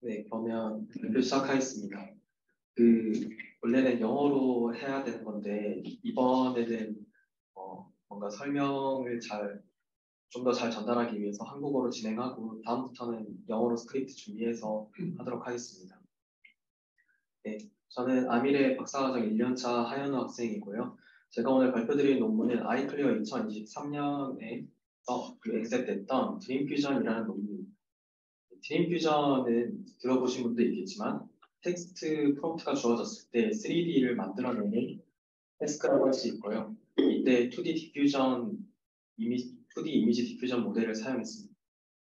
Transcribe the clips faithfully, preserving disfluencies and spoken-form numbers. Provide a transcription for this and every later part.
네, 그러면 발표 시작하겠습니다. 그 원래는 영어로 해야 되는 건데 이번에는 어, 뭔가 설명을 잘 좀 더 잘 전달하기 위해서 한국어로 진행하고 다음부터는 영어로 스크립트 준비해서 하도록 하겠습니다. 네, 저는 아미레 박사과정 일 년차 하현우 학생이고요. 제가 오늘 발표드릴 논문은 아이클리어 이천이십삼 년에 어, 그 액셉됐던 드림퓨전이라는 논문입니다. 드림퓨전은 들어보신 분도 있겠지만 텍스트 프롬프트가 주어졌을 때 쓰리디를 만들어내는 태스크라고 할 수 있고요. 이때 투디 디퓨전 이미지, 투디 이미지 디퓨전 모델을 사용했습니다.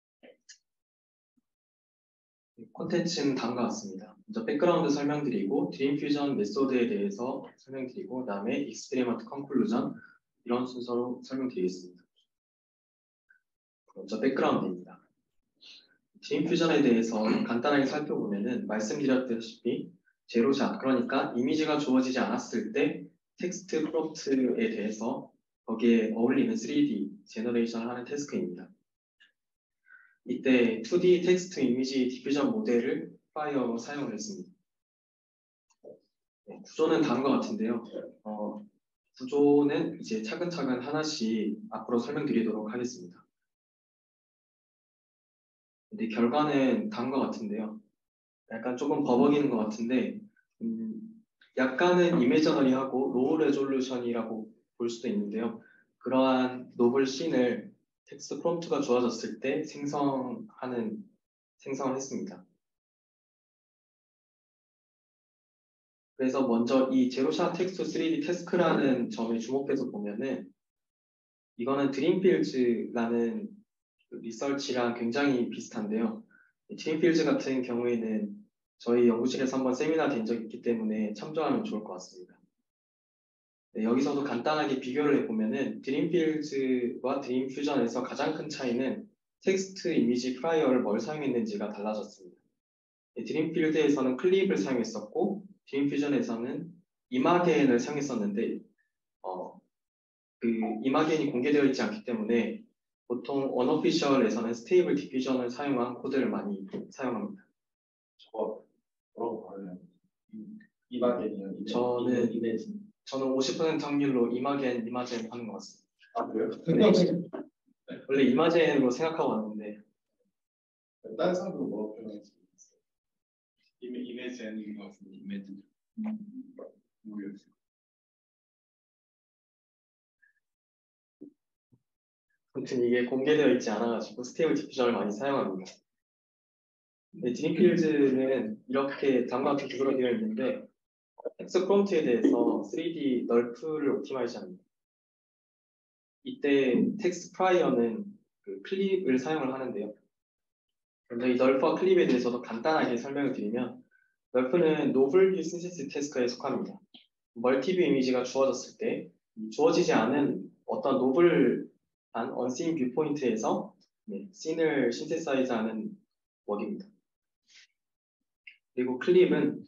콘텐츠는 다음과 같습니다. 먼저 백그라운드 설명드리고 드림퓨전 메소드에 대해서 설명드리고 그 다음에 익스페리먼트 컨클루전 이런 순서로 설명드리겠습니다. 먼저 백그라운드입니다. 드림퓨전에 대해서 간단하게 살펴보면은 말씀드렸다시피 제로샷, 그러니까 이미지가 주어지지 않았을 때 텍스트 프롬프트에 대해서 거기에 어울리는 쓰리디 제너레이션을 하는 태스크입니다. 이때 투디 텍스트 이미지 디퓨전 모델을 프라이어로 사용을 했습니다. 네, 구조는 다음과 같은데요. 어, 구조는 이제 차근차근 하나씩 앞으로 설명드리도록 하겠습니다. 근데 결과는 다음과 같은데요. 약간 조금 버벅이는 것 같은데 음, 약간은 이미저너리하고 로우 레졸루션이라고 볼 수도 있는데요. 그러한 노블 씬을 텍스트 프롬프트가 주어졌을 때 생성하는 생성을 했습니다. 그래서 먼저 이 제로샷 텍스트 쓰리디 태스크라는 점에 주목해서 보면은 이거는 드림필즈라는 리서치랑 굉장히 비슷한데요. 드림필즈 같은 경우에는 저희 연구실에서 한번 세미나 된 적이 있기 때문에 참조하면 좋을 것 같습니다. 네, 여기서도 간단하게 비교를 해보면은 드림필즈와 드림퓨전에서 가장 큰 차이는 텍스트 이미지 프라이어를 뭘 사용했는지가 달라졌습니다. 네, 드림필드에서는 클립을 사용했었고 드림퓨전에서는 이마겐을 사용했었는데 어, 그 이마겐이 공개되어 있지 않기 때문에 보통 언오피셜에서는 스테이블 디퓨전을 사용한 코드를 많이 사용합니다. 저거 뭐라고 말해요? 이마겐이요? 저는 이메지. 저는 오십 퍼센트 확률로 이마겐, 이마젠 하는 것 같습니다. 아 그래요? 네. 원래 이마젠으로 생각하고 왔는데 다른 사람들은 뭐라고 표현했어요? 이메 이메지인 것 같은데 이메지 모르겠어요. 아무튼 이게 공개되어 있지 않아가지고 스테이블 디퓨전을 많이 사용합니다. 네, 드림필즈는 이렇게 다음과 같은 구조로 되어 있는데 텍스트 프롬프트에 대해서 쓰리디 널프를 옵티마이즈합니다. 이때 텍스트 프라이어는 그 클립을 사용을 하는데요. 그런데 이 널프와 클립에 대해서도 간단하게 설명을 드리면 널프는 노블 뷰 신세시스 태스크에 속합니다. 멀티뷰 이미지가 주어졌을 때 주어지지 않은 어떤 노블한 언씬 뷰 포인트에서 네, 씬을 신세사이즈하는 워드입니다. 그리고 클립은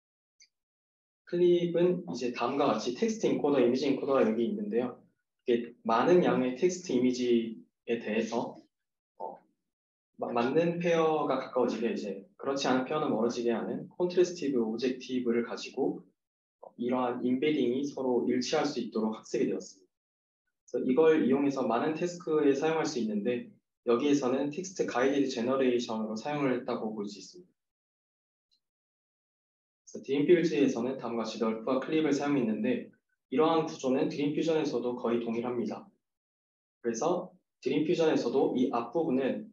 클립은 이제 다음과 같이 텍스트 인코더, 이미지 인코더가 여기 있는데요. 이게 많은 양의 텍스트 이미지에 대해서 어, 맞는 페어가 가까워지게 이제 그렇지 않은 페어는 멀어지게 하는 콘트레스티브 오브젝티브를 가지고 어, 이러한 인베딩이 서로 일치할 수 있도록 학습이 되었습니다. 그래서 이걸 이용해서 많은 태스크에 사용할 수 있는데 여기에서는 텍스트 가이디드 제너레이션으로 사용을 했다고 볼 수 있습니다. 그래서 드림필즈에서는 다음과 같이 널프와 클립을 사용했는데 이러한 구조는 드림퓨전에서도 거의 동일합니다. 그래서 드림퓨전에서도 이 앞부분은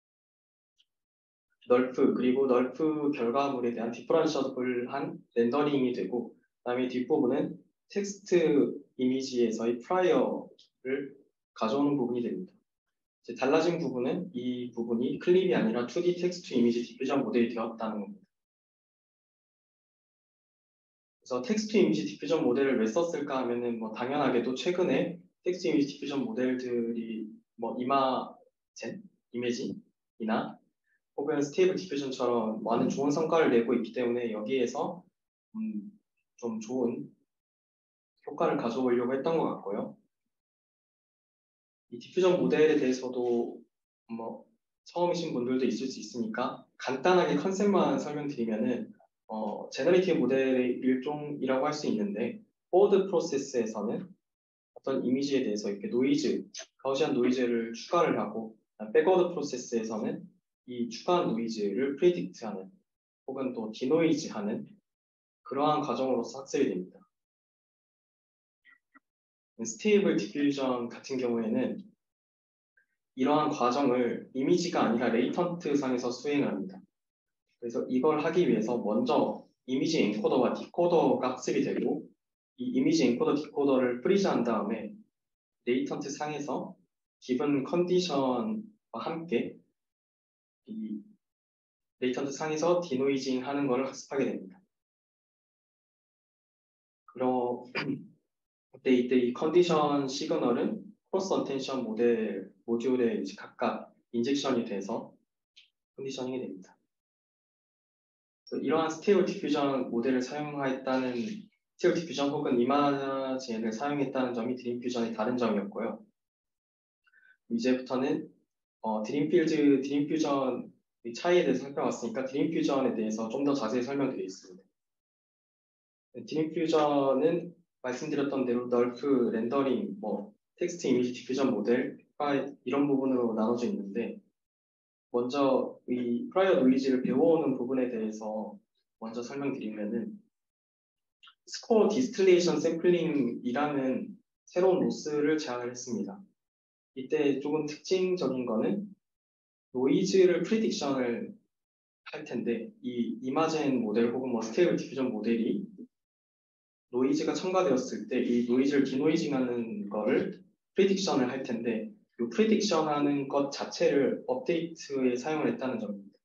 널프 그리고 널프 결과물에 대한 디퍼런셔블한 렌더링이 되고 그 다음에 뒷부분은 텍스트 이미지에서의 프라이어를 가져오는 부분이 됩니다. 이제 달라진 부분은 이 부분이 클립이 아니라 투디 텍스트 이미지 디퓨전 모델이 되었다는 겁니다. 그래서 텍스트 이미지 디퓨전 모델을 왜 썼을까 하면은 뭐 당연하게도 최근에 텍스트 이미지 디퓨전 모델들이 뭐 이마젠, 이미지이나 혹은 스테이블 디퓨전처럼 많은 좋은 성과를 내고 있기 때문에 여기에서 음, 좀 좋은 효과를 가져오려고 했던 것 같고요. 이 디퓨전 모델에 대해서도 뭐 처음이신 분들도 있을 수 있으니까 간단하게 컨셉만 설명드리면은 어, 제너레이티브 모델의 일종이라고 할 수 있는데 포워드 프로세스에서는 어떤 이미지에 대해서 이렇게 노이즈, 가우시안 노이즈를 추가를 하고 백워드 프로세스에서는 이 추가한 노이즈를 프리딕트하는 혹은 또 디노이즈하는 그러한 과정으로서 학습이 됩니다. 스테이블 디퓨전 같은 경우에는 이러한 과정을 이미지가 아니라 레이턴트 상에서 수행합니다. 그래서 이걸 하기 위해서 먼저 이미지 엔코더와 디코더가 학습이 되고 이 이미지 엔코더 디코더를 프리즈한 다음에 레이턴트 상에서 기본 컨디션과 함께 이 레이턴트 상에서 디노이징 하는 것을 학습하게 됩니다. 그럼 그때 이때 이 컨디션 시그널은 크로스 어텐션 모델 모듈에 이제 각각 인젝션이 돼서 컨디셔닝이 됩니다. 그래서 이러한 스테이블 디퓨전 모델을 사용했다는 스테이블 디퓨전 혹은 이마젠을 사용했다는 점이 드림퓨전의 다른 점이었고요. 이제부터는 어, 드림필드, 드림퓨전 차이에 대해서 살펴봤으니까 드림퓨전에 대해서 좀 더 자세히 설명드리겠습니다. 드림퓨전은 말씀드렸던 대로 널프, 렌더링, 뭐 텍스트 이미지 디퓨전 모델과 이런 부분으로 나눠져 있는데 먼저 이 프라이어 노이즈를 배워오는 부분에 대해서 먼저 설명드리면은 스코어 디스틸레이션 샘플링이라는 새로운 로스를 제안을 했습니다. 이때 조금 특징적인 거는 노이즈를 프리딕션을 할 텐데 이 이마젠 모델 혹은 뭐 스테이블 디퓨전 모델이 노이즈가 첨가되었을 때 이 노이즈를 디노이징하는 거를 프리딕션을 할 텐데 이 프리딕션 하는 것 자체를 업데이트에 사용을 했다는 점입니다.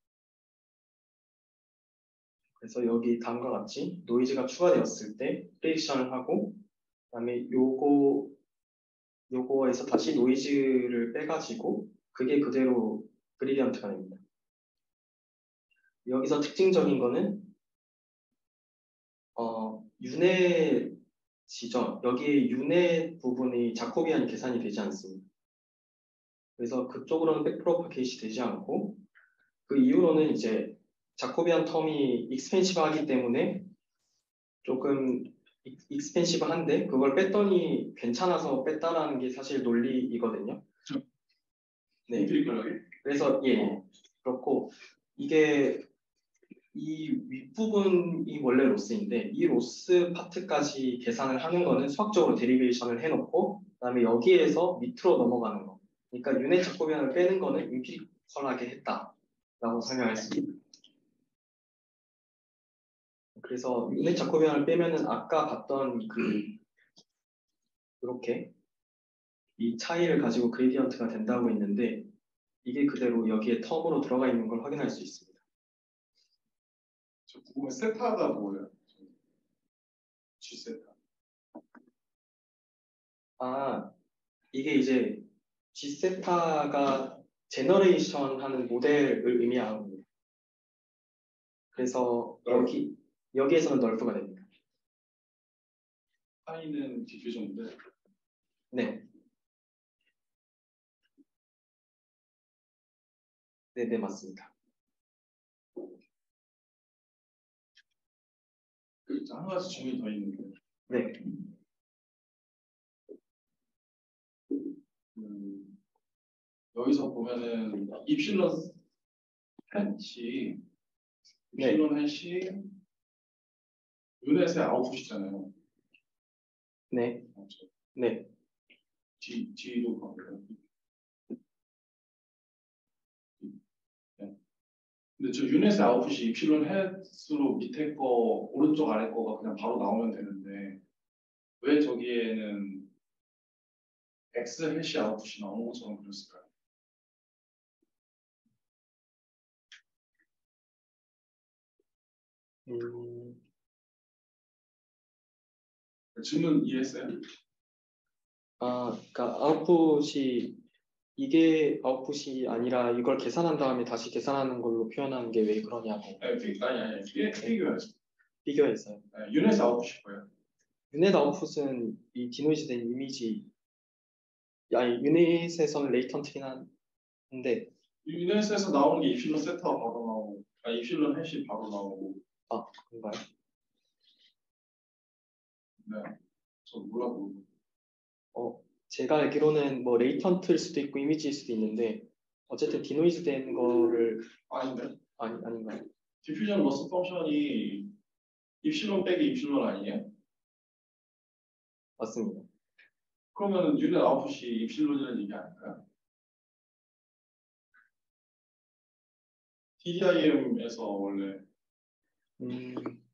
그래서 여기 다음과 같이 노이즈가 추가되었을 때 프리딕션을 하고 그다음에 요거 요거에서 다시 노이즈를 빼가지고 그게 그대로 그레디언트가 됩니다. 여기서 특징적인 거는 어, 윤회 지점, 여기 윤회 부분이 자코비안이 계산이 되지 않습니다. 그래서 그쪽으로는 백프로파게이시 되지 않고 그 이후로는 이제 자코비안 텀이 익스펜시브하기 때문에 조금 익스펜시브한데 그걸 뺐더니 괜찮아서 뺐다라는 게 사실 논리이거든요. 네. 그래서 예 그렇고 이게 이 윗부분이 원래 로스인데 이 로스 파트까지 계산을 하는 거는 수학적으로 데리베이션을 해놓고 그다음에 여기에서 밑으로 넘어가는 거. 그러니까 유닛 자코비안을 빼는 거는 임피리컬하게 했다라고 설명할 수 있습니다. 그래서 유닛 자코비안을 빼면은 아까 봤던 그 이렇게 이 차이를 가지고 그레디언트가 된다고 했는데 이게 그대로 여기에 텀으로 들어가 있는 걸 확인할 수 있습니다. 저 궁금해 세타가 뭐예요? G 세타. 아 이게 이제 G세타가 제너레이션 하는 모델을 의미하는 겁니다. 그래서 여기 여기에서는 널프가 됩니다. 파이는 디퓨전 모델. 네. 네, 네, 맞습니다. 그 한 가지 질문이 더 있는데. 네. 음, 여기서 보면은 입실론 햇이 네. 입실론 햇이 유넷의 아웃풋이잖아요. 네. 맞죠? 네. G, G로 가고요. 네. 근데 저 유넷의 아웃풋이 입실론 햇으로 밑에 거 오른쪽 아래 거가 그냥 바로 나오면 되는데 왜 저기에는 X 해시 아웃풋이 나오는 것처럼 그렸을까요? 음, 질문 이해했어요? 아, 그러니까 아웃풋이 이게 아웃풋이 아니라 이걸 계산한 다음에 다시 계산하는 걸로 표현하는 게 왜 그러냐고 아니, 피, 아니, 아니, 피, 피규어였어요. 비교했어요. 네, 유넷의 아웃풋이 뭐예요? 유닛 아웃풋은 이 디노이즈된 이미지, 아니 유닛에서는 레이턴트긴 한데 유넷에서 나오는 게 입실론 세트가 바로 나오고, 아 입실론 해시 바로 나오고. 아, 그런가요? 네, 저 몰라도. 어, 제가 알기로는 뭐 레이턴트일 수도 있고 이미지일 수도 있는데 어쨌든 디노이즈 된 거를 아닌데? 아니 아닌가요? 디퓨전 로스 펑션이 입실론 빼기 입실론 아니에요? 맞습니다. 그러면 유닛 아웃풋이 입실론이라는 얘기 아닐까요? 티디아이엠에서 원래 음,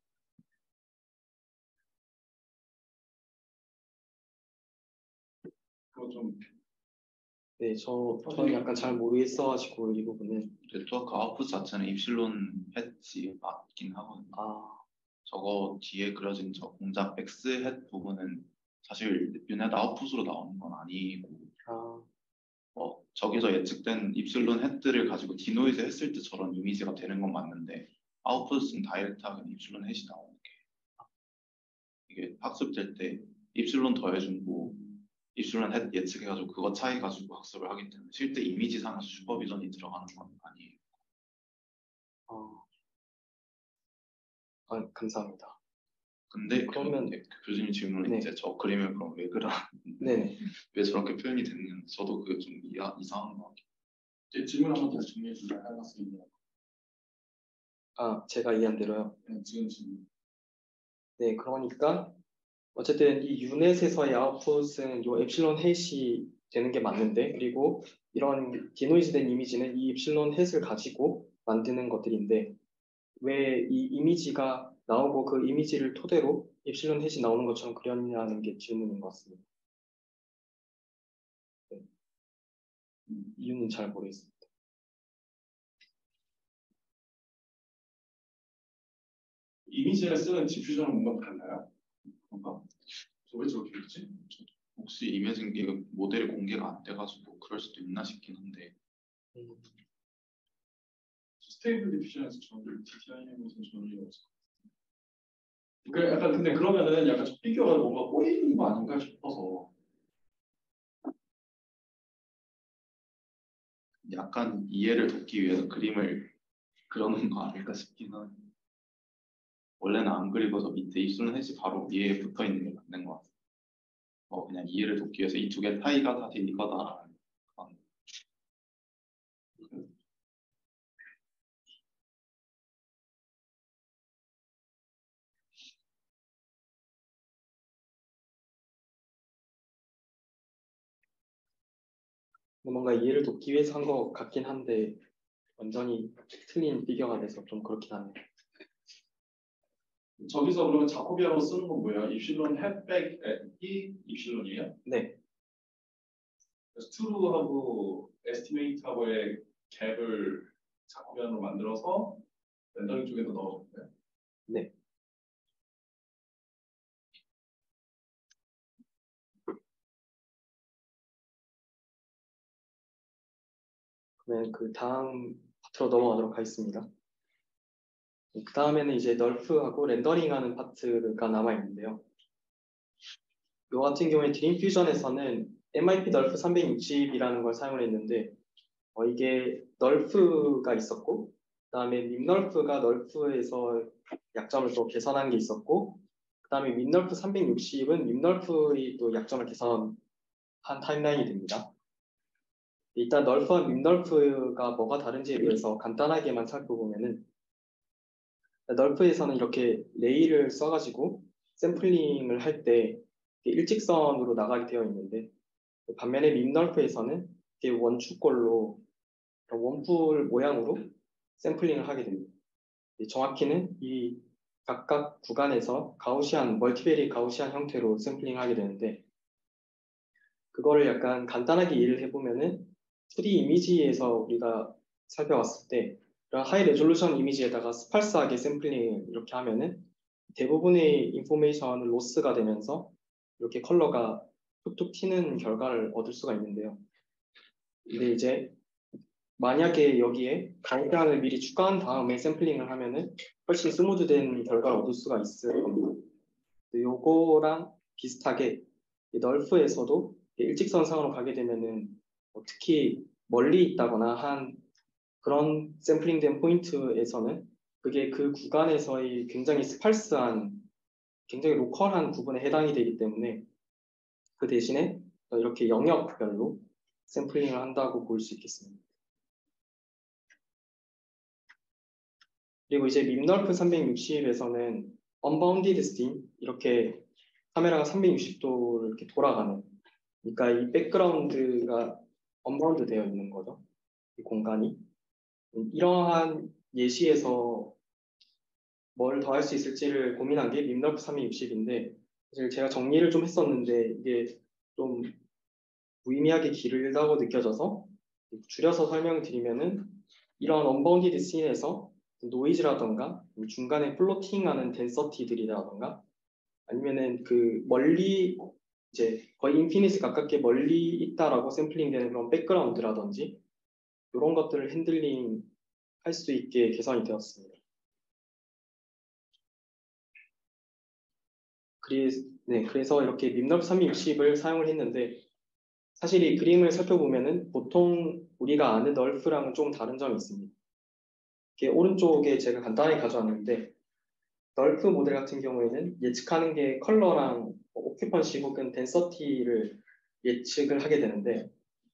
그거 좀 네, 저 저는 약간 잘 모르겠어가지고 이 부분은 네트워크 아웃풋 자체는 입실론 햇지 맞긴 하거든요. 아, 저거 뒤에 그려진 저 공작 X 햇 부분은 사실 유닛 아웃풋으로 나오는 건 아니고 아, 어, 저기서 예측된 입실론 햇들을 가지고 디노이즈 했을 때처럼 이미지가 되는 건 맞는데 아웃풋은 다이렉트하게 입실론 햇이 나오는 게 이게 학습될 때 입실론 더해주고 입실론 햇 예측해가지고 그거 차이 가지고 학습을 하기 때문에 실제 이미지상에서 슈퍼비전이 들어가는 건 아니에요. 아, 아, 감사합니다. 근데 그러면- 그, 교수님 질문은 네. 이제 저 그림을 그럼 왜 그라 네네. 왜 저렇게 표현이 됐는지 저도 그게 좀 이하, 이상한 것 같아요. 제 질문 한번 다시 정리해 줄래요? 해놨습니다. 아, 제가 이해한 대로요. 네, 지금 질문. 네, 그러니까 어쨌든 이 유넷에서의 아웃풋은 요 엡실론 햇이 되는 게 맞는데 그리고 이런 디노이즈된 이미지는 이 엡실론 햇을 가지고 만드는 것들인데 왜 이 이미지가 나오고 그 이미지를 토대로 엡실론 햇이 나오는 것처럼 그렸냐는 게 질문인 것 같습니다. 네. 음, 이유는 잘 모르겠습니다. 이미지를 쓰는 디퓨전은 뭔가 달라요? 뭔가 왜 저렇게 했지? 혹시 이미징 이거 모델이 공개가 안 돼가지고 그럴 수도 있나 싶긴 한데 음, 스테이블 디퓨전에서 저는 디티아이엠에서 저는 없어. 그 약간 근데 그러면은 약간 저 피규어가 뭔가 꼬이는 거 아닌가 싶어서. 약간 이해를 돕기 위해서 그림을 그려놓은 거 아닐까 싶긴 하네. 원래는 안 그리고서 밑에 입술은 햇이 바로 위에 붙어 있는 게 맞는 것 같아요. 어, 그냥 이해를 돕기 위해서 이 두 개 차이가 사실 이거다라는 그런. 뭔가 이해를 돕기 위해서 한 것 같긴 한데 완전히 틀린 피규어가 돼서 좀 그렇긴 하네요. 저기서 그러면 자코비아로 쓰는 건 뭐예요? 입실론 햇백 이 입실론이에요? 네, 그래서 트루하고 에스티메이트하고의 갭을 자코비아로 만들어서 렌더링 쪽에서 넣어줬어요. 네. 그러면 그 다음 파트로 넘어가도록 하겠습니다. 그 다음에는 이제 널프하고 렌더링하는 파트가 남아 있는데요. 이 같은 경우에 드림 퓨전에서는 엠아이피 널프 삼백육십이라는 걸 사용을 했는데 어, 이게 널프가 있었고 그 다음에 밈널프가 널프에서 약점을 또 개선한 게 있었고 그 다음에 밈널프 삼백육십은 밈널프의 또 약점을 개선한 타임라인이 됩니다. 일단 널프와 밈널프가 뭐가 다른지에 대해서 간단하게만 살펴보면은 널프에서는 이렇게 레이를 써가지고 샘플링을 할 때 일직선으로 나가게 되어 있는데 반면에 밈널프에서는 원축골로 원뿔 모양으로 샘플링을 하게 됩니다. 정확히는 이 각각 구간에서 가우시안, 멀티베리 가우시안 형태로 샘플링 하게 되는데 그거를 약간 간단하게 이해를 해보면은 쓰리 이미지에서 우리가 살펴봤을 때 그런 하이 레졸루션 이미지에다가 스팔스하게 샘플링 이렇게 하면은 대부분의 인포메이션은 로스가 되면서 이렇게 컬러가 툭툭 튀는 결과를 얻을 수가 있는데요. 근데 이제 만약에 여기에 가우시안을 미리 추가한 다음에 샘플링을 하면은 훨씬 스무드된 결과를 얻을 수가 있을 겁니다. 요거랑 비슷하게 널프에서도 일직선상으로 가게 되면은 뭐 특히 멀리 있다거나 한 그런 샘플링된 포인트에서는 그게 그 구간에서의 굉장히 스팔스한, 굉장히 로컬한 부분에 해당이 되기 때문에 그 대신에 이렇게 영역별로 샘플링을 한다고 볼 수 있겠습니다. 그리고 이제 밈널프 삼백육십에서는 언바운디드 씬, 이렇게 카메라가 삼백육십 도를 이렇게 돌아가는, 그러니까 이 백그라운드가 언바운드 되어 있는 거죠. 이 공간이. 이러한 예시에서 뭘 더 할 수 있을지를 고민한 게 밈널프 삼백육십인데, 사실 제가 정리를 좀 했었는데 이게 좀 무의미하게 길다고 느껴져서 줄여서 설명드리면은, 이런 언바운디드 씬에서 노이즈라던가 중간에 플로팅하는 덴서티들이라던가 아니면은 그 멀리 이제 거의 인피니트 가깝게 멀리 있다라고 샘플링되는 그런 백그라운드라든지 이런 것들을 핸들링 할 수 있게 개선이 되었습니다. 그래서, 네, 그래서 이렇게 밈널프 삼백육십을 사용을 했는데, 사실 이 그림을 살펴보면은 보통 우리가 아는 널프랑은 좀 다른 점이 있습니다. 이게 오른쪽에 제가 간단히 가져왔는데, 널프 모델 같은 경우에는 예측하는 게 컬러랑 오큐펀시 혹은 덴서티를 예측을 하게 되는데,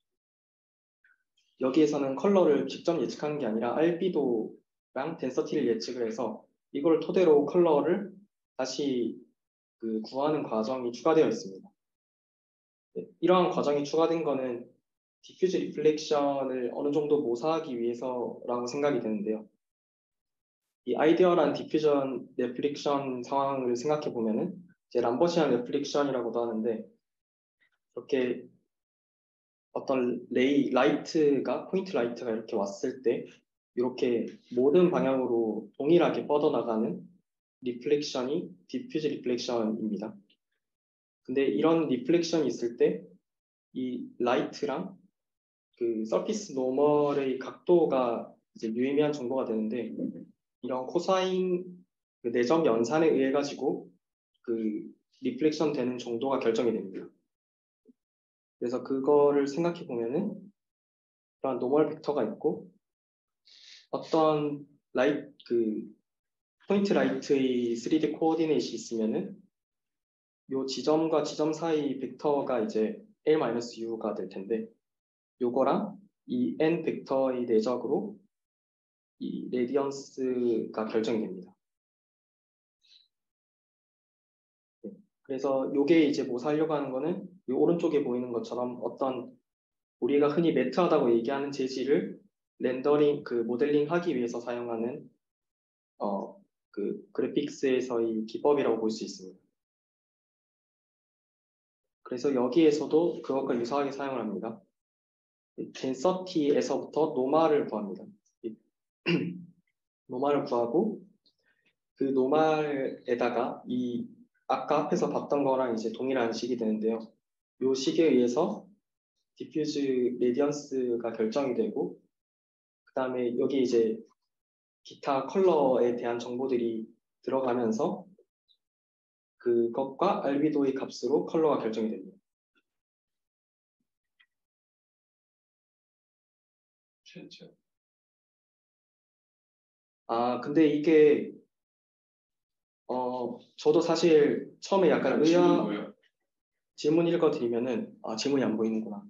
여기에서는 컬러를 직접 예측하는 게 아니라 알비도랑 덴서티를 예측을 해서 이걸 토대로 컬러를 다시 그 구하는 과정이 추가되어 있습니다. 네, 이러한 과정이 추가된 거는 디퓨즈 리플렉션을 어느 정도 모사하기 위해서라고 생각이 되는데요. 이 아이디어란 디퓨전 레플렉션 상황을 생각해 보면은 이제 람버시안 레플렉션이라고도 하는데, 이렇게 어떤 레이 라이트가 포인트 라이트가 이렇게 왔을 때 이렇게 모든 방향으로 동일하게 뻗어나가는 리플렉션이 디퓨즈 리플렉션입니다. 근데 이런 리플렉션이 있을 때 이 라이트랑 그 서피스 노멀의 각도가 이제 유의미한 정보가 되는데, 이런 코사인 그 내점 연산에 의해 가지고 그 리플렉션 되는 정도가 결정이 됩니다. 그래서 그거를 생각해 보면은 그런 노멀 벡터가 있고 어떤 라이 그 포인트 라이트의 쓰리디 코어디네이트이 있으면은 요 지점과 지점 사이 벡터가 이제 L-U가 될 텐데, 요거랑 이 n 벡터의 내적으로 이 레디언스가 결정이 됩니다. 네. 그래서 요게 이제 뭐 하려고 하는 거는 이 오른쪽에 보이는 것처럼 어떤 우리가 흔히 매트하다고 얘기하는 재질을 렌더링 그 모델링 하기 위해서 사용하는 어 그 그래픽스에서의 기법이라고 볼 수 있습니다. 그래서 여기에서도 그것과 유사하게 사용을 합니다. 덴서티에서부터 노말을 구합니다. 노말을 구하고 그 노말에다가 이 아까 앞에서 봤던 거랑 이제 동일한 식이 되는데요. 이 식에 의해서 디퓨즈 레디언스가 결정이 되고, 그 다음에 여기 이제 기타 컬러에 대한 정보들이 들어가면서 그것과 알비도의 값으로 컬러가 결정이 됩니다. 최초. 아, 근데 이게 어 저도 사실 처음에 약간 의아 뭐예요? 질문 읽어드리면은 아 질문이 안 보이는구나.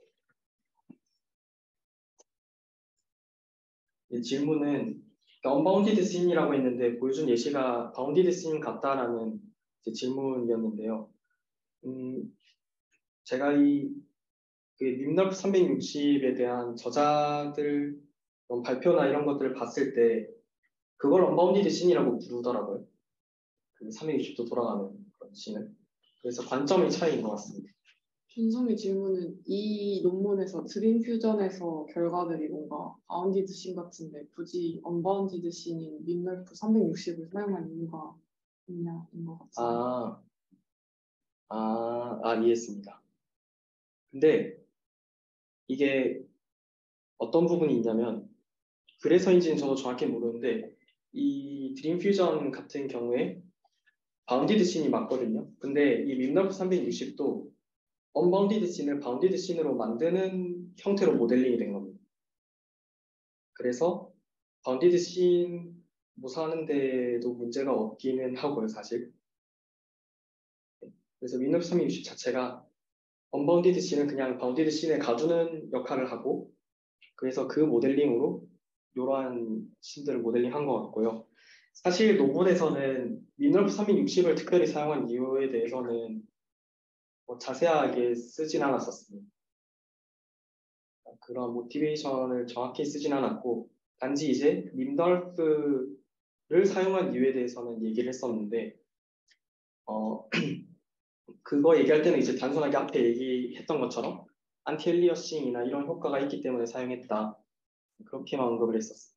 이 질문은 언바운디드 씬이라고 했는데 보여준 예시가 바운디드 씬 같다라는 이제 질문이었는데요. 음, 제가 이 그 밈널프 삼백육십에 대한 저자들 그런 발표나 이런 것들을 봤을 때 그걸 언바운디드 씬이라고 부르더라고요. 그 삼백육십 도 돌아가는 그런 씬을. 그래서 관점의 차이인 것 같습니다. 준성의 질문은 이 논문에서 드림 퓨전에서 결과들이 뭔가 바운디드 씬 같은데 굳이 언바운디드 씬인 밈널프 삼백육십을 사용한 이유가 있냐인 것 같습니다. 아, 아, 아, 이해했습니다. 근데 이게 어떤 부분이 있냐면, 그래서인지는 저도 정확히 모르는데 이 드림 퓨전 같은 경우에 바운디드 씬이 맞거든요. 근데 이 밈널프 삼백육십도 언바운디드 씬을 바운디드 씬으로 만드는 형태로 모델링이 된 겁니다. 그래서 바운디드 씬 모사하는데도 문제가 없기는 하고요, 사실. 그래서 윈도우즈 삼백육십 자체가 언바운디드 씬은 그냥 바운디드 씬을 가두는 역할을 하고, 그래서 그 모델링으로 이러한 씬들을 모델링한 것 같고요. 사실 논문에서는 윈도우즈 삼백육십을 특별히 사용한 이유에 대해서는 뭐 자세하게 쓰진 않았었습니다. 그런 모티베이션을 정확히 쓰진 않았고, 단지 이제 림덜프를 사용한 이유에 대해서는 얘기를 했었는데, 어, 그거 얘기할 때는 이제 단순하게 앞에 얘기했던 것처럼 안티엘리어싱이나 이런 효과가 있기 때문에 사용했다. 그렇게만 언급을 했었어요.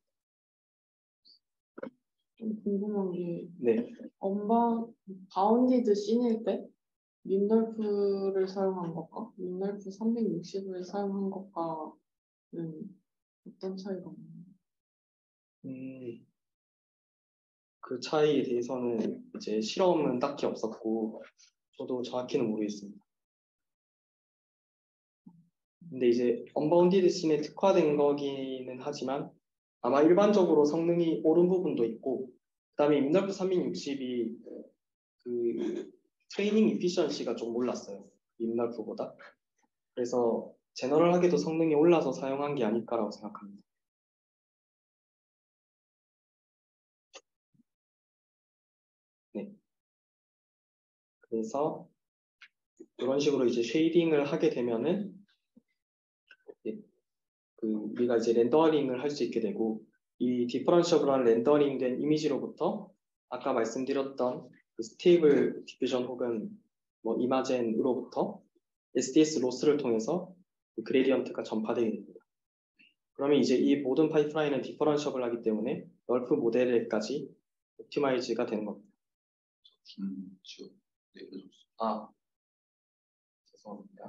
좀 궁금한 게 네. 언바 바운디드 씬일 때 윈돌프를 사용한 것과 윈돌프 삼백육십을 사용한 것과는 어떤 차이가 있나요? 음, 그 차이에 대해서는 이제 실험은 딱히 없었고, 저도 정확히는 모르겠습니다. 근데 이제 언바운디드 씬에 특화된 거기는 하지만 아마 일반적으로 성능이 오른 부분도 있고, 그 다음에 윈도우즈 삼백육십이 그 트레이닝 이피션시가 좀 올랐어요. 윈도우즈보다. 그래서 제너럴하게도 성능이 올라서 사용한 게 아닐까라고 생각합니다. 네. 그래서 이런 식으로 이제 쉐이딩을 하게 되면은 그 우리가 이제 렌더링을 할 수 있게 되고, 이 디퍼런셔블한 렌더링된 이미지로부터 아까 말씀드렸던 그 스테이블 디퓨전 혹은 뭐 이마젠으로부터 에스디에스 로스를 통해서 그 그레디언트가 전파되게 됩니다. 그러면 이제 이 모든 파이프라인은 디퍼런셔블하기 때문에 널프 모델에까지 옵티마이즈가 되는 겁니다. 음, 지워 내려줬어. 아, 죄송합니다.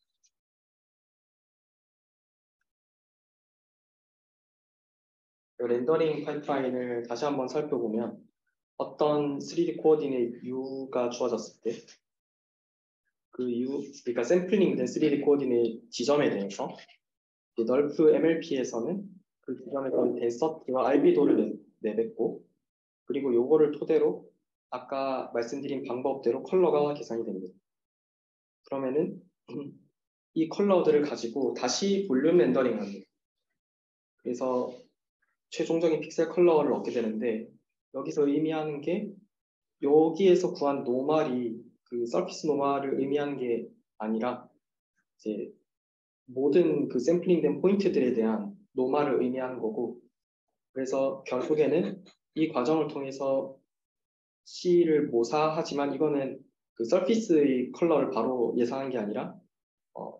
렌더링 파이프라인을 다시 한번 살펴보면 어떤 쓰리디 코어디네이트 U가 주어졌을 때 그 U, 그러니까 샘플링된 쓰리디 코어디네이트 지점에 대해서 널프 엠엘피에서는 그 지점에서 덴서티와 알비도를 내뱉고, 그리고 요거를 토대로 아까 말씀드린 방법대로 컬러가 계산이 됩니다. 그러면은 이 컬러들을 가지고 다시 볼륨 렌더링을 합니다. 그래서 최종적인 픽셀 컬러를 얻게 되는데, 여기서 의미하는 게 여기에서 구한 노멀이 그 서피스 노멀을 의미하는 게 아니라 이제 모든 그 샘플링된 포인트들에 대한 노멀을 의미하는 거고, 그래서 결국에는 이 과정을 통해서 C를 모사하지만 이거는 그 서피스의 컬러를 바로 예상한 게 아니라 어,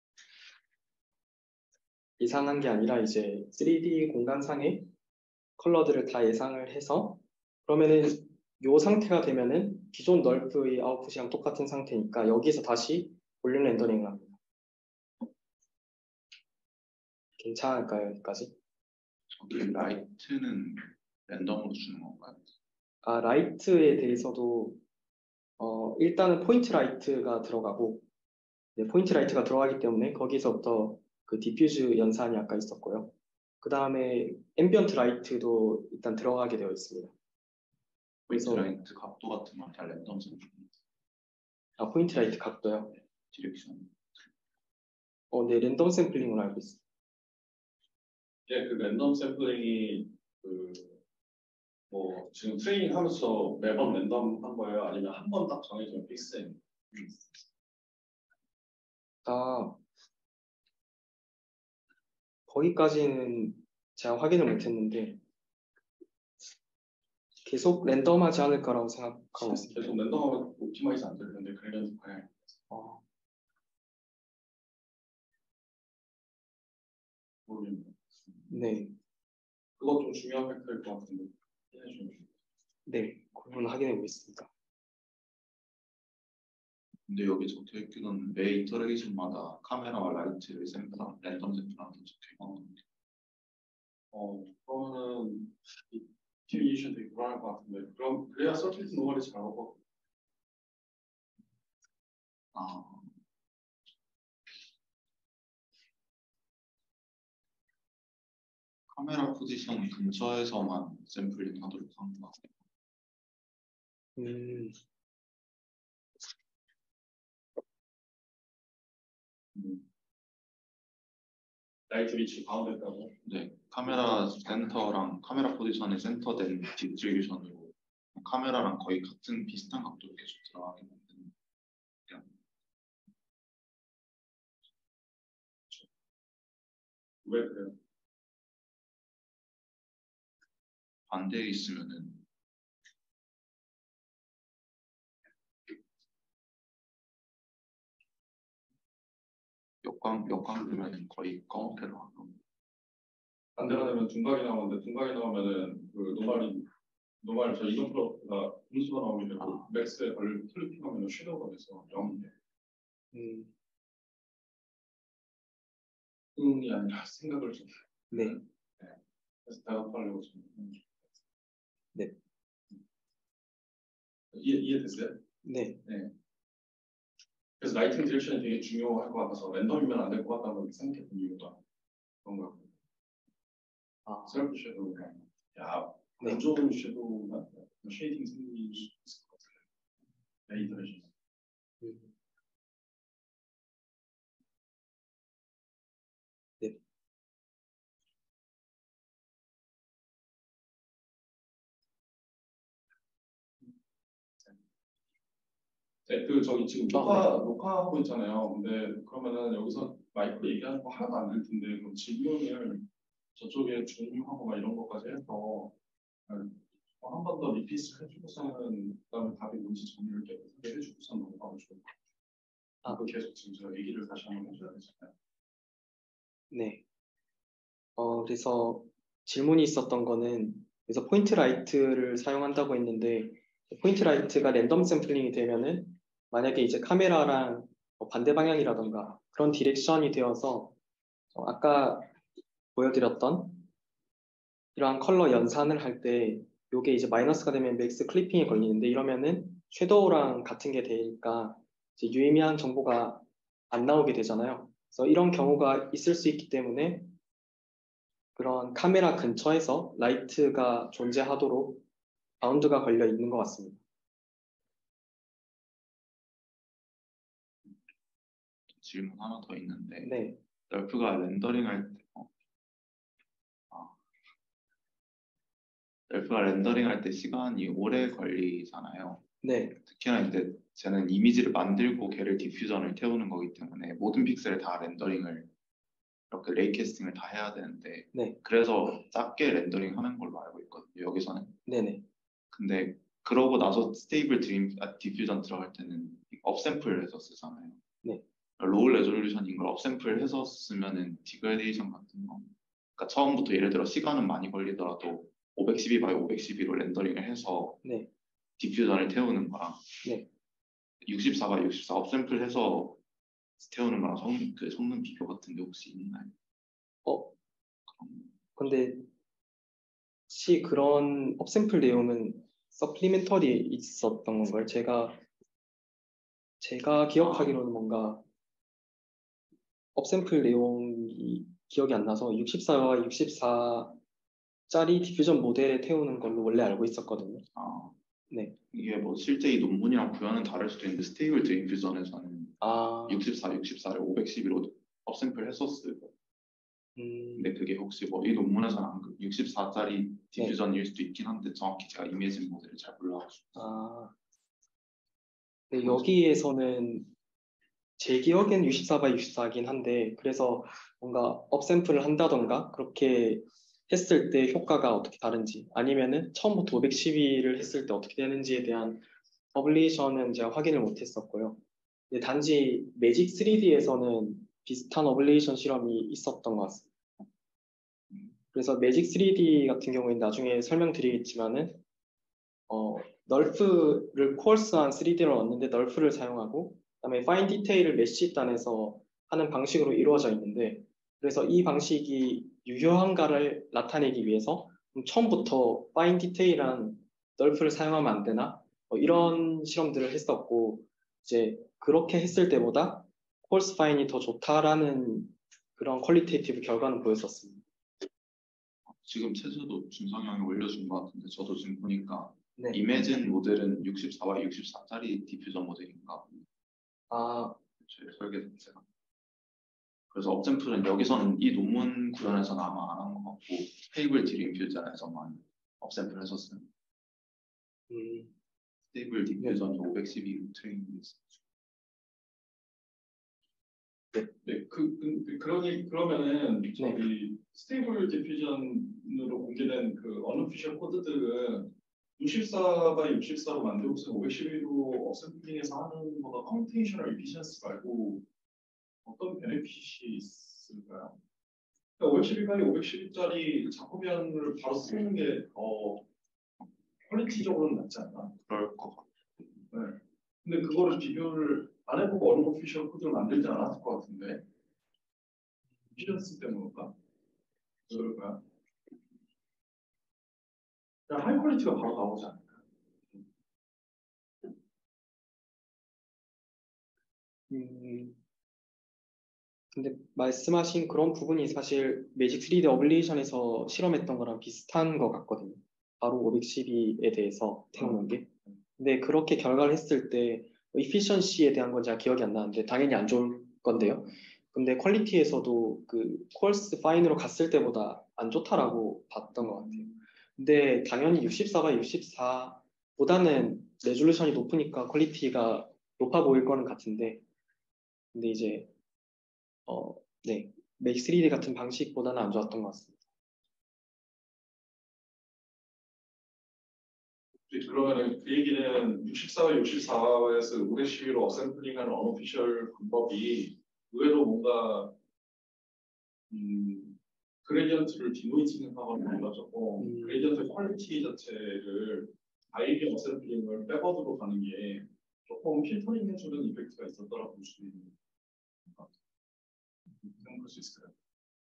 예상한 게 아니라 이제 쓰리디 공간상의 컬러들을 다 예상을 해서, 그러면은 요 상태가 되면은 기존 널프의 아웃풋이랑 똑같은 상태니까 여기서 다시 볼륨 렌더링을 합니다. 괜찮을까요, 여기까지? 저기 라이트는 랜덤으로 주는 건가요? 아, 라이트에 대해서도 어, 일단은 포인트 라이트가 들어가고, 네, 포인트 라이트가 들어가기 때문에 거기서부터 그 디퓨즈 연산이 아까 있었고요. 그 다음에 앰비언트 라이트도 일단 들어가게 되어 있습니다. 포인트 그래서- 라이트 각도 같은 건 다 랜덤 샘플 아, 포인트 라이트 각도요? 디렉션. 어, 네, 랜덤 샘플링으로 알고 있습니다. 예, 그 랜덤 샘플링이 그 뭐 지금 트레이닝 하면서 매번 랜덤 한 거예요? 아니면 한 번 딱 정해지면 픽스예요? 아, 거기까지는 제가 확인을 못했는데 계속 랜덤하지 않을 거라고 생각하고 있습니다. 계속 랜덤하면 옵티마이즈 안 될 텐데 그래서 그냥 어, 모르겠네요. 네, 그것 좀 중요한 팩터일 것 같은데 해주시면 좋겠어요. 네, 그건 확인해 보겠습니다. 근데 여기 적혀 있기는 매 이터레이션마다 카메라와 라이트를 샘플한 랜덤 샘플하는 게 적혀 있는데 어, 그러면은 이 디비에이션 되게 불안할 것 같은데 그럼 그래야 서피스 노멀이 잘 오고 아, 카메라 포지션 근처에서만 샘플링 하도록 한 것 같아요. 음, 음. 라이트 위치 가운데 있다고. 네, 카메라 센터랑 카메라 포지션이 센터된 디스트리뷰션으로 카메라랑 거의 같은 비슷한 각도로 계속 들어가게 만드는 그냥 왜 그래요? 반대에 있으면은 역광 역광 보면은 거의 검게 나와요. 반대로 되면 둔각이 나오는데 둔각이 나오면은 그 노말이 노말 저 이동 프로가 분수가 나오면 그 아. 맥스에 걸려 클릭하면 섀도우가 돼서 영인데 음, 응이 아니라 생각을 좀 네, 그래서 대답하려고 좀 네. 이해 이해됐어요? 네, 그래서 라이팅 디렉션이 되게 중요할 것 같아서 랜덤이면 안 될 것 같다고 생각했던 이유가 그런 거예요. 아, 셀프 섀도우가 야, 네. 안 좋은 섀도우나 쉐이딩 생길 수 있을 것 같아요. 레이더레이션. 음, 네, 네, 그 저기 지금 아, 녹화 녹화하고 있잖아요. 근데 그러면은 여기서 마이크 얘기하는 거 하나도 안 될 텐데 그럼 질문을 저쪽에 종료하고 막 이런 것까지 해서 한 번 더 리피스 해주고서는 그다음에 답이 뭔지 정리를 깨끗하게 해주고서 넘어가고 좋을 것 같아요. 아. 그 계속 지금 제가 얘기를 다시 한번 해줘야 되잖아요. 네. 어, 그래서 질문이 있었던 거는 그래서 포인트 라이트를 사용한다고 했는데 포인트 라이트가 랜덤 샘플링이 되면은 만약에 이제 카메라랑 뭐 반대 방향이라던가 그런 디렉션이 되어서 어, 아까 보여드렸던 이러한 컬러 연산을 할 때 요게 이제 마이너스가 되면 맥스 클리핑에 걸리는데 이러면은 섀도우랑 같은 게 되니까 이제 유의미한 정보가 안 나오게 되잖아요. 그래서 이런 경우가 있을 수 있기 때문에 그런 카메라 근처에서 라이트가 존재하도록 바운드가 걸려 있는 것 같습니다. 질문 하나 더 있는데 네, 널프가 렌더링 할 때, 어, 아, 널프가 렌더링 할 때 시간이 오래 걸리잖아요. 네, 특히나 이제 쟤는 이미지를 만들고 걔를 디퓨전을 태우는 거기 때문에 모든 픽셀을 다 렌더링을 이렇게 레이캐스팅을 다 해야 되는데 네, 그래서 작게 렌더링 하는 걸로 알고 있거든요. 여기서는. 네네, 근데 그러고 나서 스테이블 드림 아, 디퓨전 들어갈 때는 업샘플 해서 쓰잖아요. 네. 로우 레졸루션인 걸 업샘플 해서 쓰면은 디그레데이션 같은 거. 그러니까 처음부터 예를 들어 시간은 많이 걸리더라도 오백십이 바이 오백십이로 렌더링을 해서 네. 디퓨전을 태우는 거랑 네. 육십사 바이 육십사 업샘플 해서 태우는 거랑 성, 그 성능 비교 같은 게 혹시 있나요? 어, 근데 혹시 그런 업샘플 내용은 서플리멘터리 있었던 건가요? 제가 제가 기억하기로는 뭔가 업샘플 내용이 기억이 안 나서 육십사와 육십사짜리 디퓨전 모델에 태우는 걸로 원래 알고 있었거든요. 아, 네. 이게 뭐 실제 이 논문이랑 구현은 다를 수도 있는데 스테이블 디퓨전에서는 아, 육십사, 육십사를 오백십이로 업샘플 했었어요. 음, 근데 그게 혹시 뭐 이 논문에서는 안 그- 육십사짜리 디퓨전일 수도 있긴 한데 정확히 제가 이미지 모델을 잘 몰라가지고. 아, 네, 여기에서는 제 기억엔 육십사 바이 육십사긴 한데 그래서 뭔가 업샘플을 한다던가 그렇게 했을 때 효과가 어떻게 다른지 아니면은 처음부터 오백십이를 했을 때 어떻게 되는지에 대한 어블레이션은 제가 확인을 못했었고요. 근데 단지 매직 쓰리디에서는 비슷한 어블레이션 실험이 있었던 것 같습니다. 그래서 매직 쓰리디 같은 경우에는 나중에 설명드리겠지만은 어, 널프를 코얼스한 쓰리디를 얻는데 널프를 사용하고 그다음에 파인 디테일을 메쉬 단에서 하는 방식으로 이루어져 있는데 그래서 이 방식이 유효한가를 나타내기 위해서 처음부터 파인 디테일한 널프를 사용하면 안 되나 뭐 이런 실험들을 했었고 이제 그렇게 했을 때보다 코얼스 파인이 더 좋다라는 그런 퀄리테이티브 결과는 보였었습니다. 지금 채수도 준성형이 올려준 것 같은데 저도 지금 보니까 네. 이매진 모델은 육십사와 육십사짜리 디퓨저 모델인가 아, 저희 설계 자체가. 그래서 업샘플은 여기서는 이 논문 구현에서는 아마 안 한 것 같고 스테이블 디퓨저에서만 업샘플 했었어요. 음, 스테이블 디퓨저는 오백십이 트레이닝 있어요. 네, 그, 그, 그 그러니 그러면은 저기 스테이블 디퓨전으로 공개된 그 언오피셜 코드들은 육십사 바이 육십사로 만들고서 오백십일로 어셈블링해서 하는 거가 컴퓨테이셔널 이피션스 말고 어떤 베네핏이 있을까요? 그러니까 오백십일 바이 오백십일짜리 자코비안을 바로 쓰는 게 더 퀄리티적으로는 낫지 않나? 그럴 것 같아요. 네. 근데 그거를 비교를 안 해보고 언오피셜 코드를 만들지 않았을 것 같은데 이피션스 때문일까? 그럴까요? 그냥 하이 퀄리티가 바로 나오지 않을까? 음, 근데 말씀하신 그런 부분이 사실 매직 쓰리디 어블리에이션에서 실험했던 거랑 비슷한 것 같거든요. 바로 오백십이에 대해서 태우는 게. 근데 그렇게 결과를 했을 때 이피션시에 대한 건 제가 기억이 안 나는데 당연히 안 좋을 건데요. 근데 퀄리티에서도 그 코어스 파인으로 갔을 때보다 안 좋다라고 봤던 것 같아요. 근데 당연히 육십사가 육십사보다는 레졸루션이 높으니까 퀄리티가 높아 보일 거는 같은데 근데 이제 어, 네, 매직 쓰리디 같은 방식보다는 안 좋았던 것 같습니다. 그러면은 그 얘기는 육십사와 육십사에서 오백십일로 어셈플링하는 언오피셜 방법이 의외로 뭔가 음, 그레디언트를 디노이징하거나 이러고 음. 그레디언트 퀄리티 자체를 아이비 어셈플링을 백워드로 가는 게 조금 필터링 해주는 이펙트가 있었더라고 볼 수 있는 생각할 수 있을까요?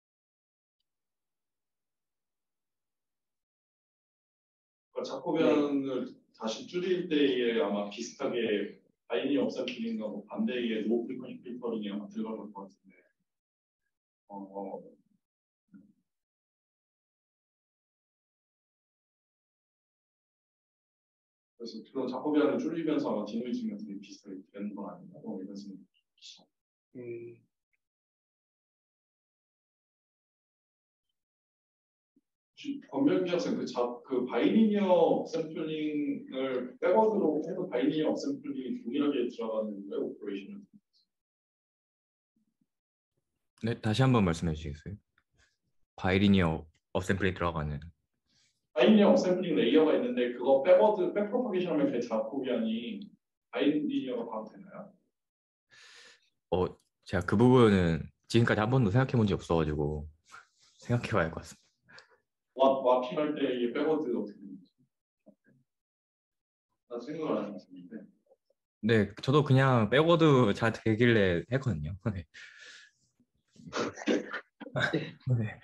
그러니까 자코비안을 다시 줄일 때에 아마 비슷하게 바이니 어셈플링과 뭐 반대의 노 프리퀀시 필터링이 아마 들어갈 것 같은데 어, 어, 그래서 그런 자코비안을 줄이면서 아마 디노이징 같은 게 비슷하게 되는 건 아닌가 뭐 이런 생각이 들었어요. 음, 권명기 학생 그, 자, 그 바이리니어 샘플링을 백워드로 해도 바이리니어 샘플링이 동일하게 들어가는 거예요 오퍼레이션은. 네, 다시 한번 말씀해 주시겠어요? 바이리니어 어셈플링 들어가는. 바이리니어 샘플링 레이어가 있는데 그거 백워드 백프로파게이션 하면 그 자코비안이 바이리니어가 바로 되나요? 어, 제가 그 부분은 지금까지 한 번도 생각해 본 적이 없어가지고 생각해 봐야 할 것 같습니다. 와, 와핑할 때 이게 백워드 어떻게 되는지 나 생각을 안 해봤었는데. 네, 저도 그냥 백워드 잘 되길래 했거든요. 네. 네.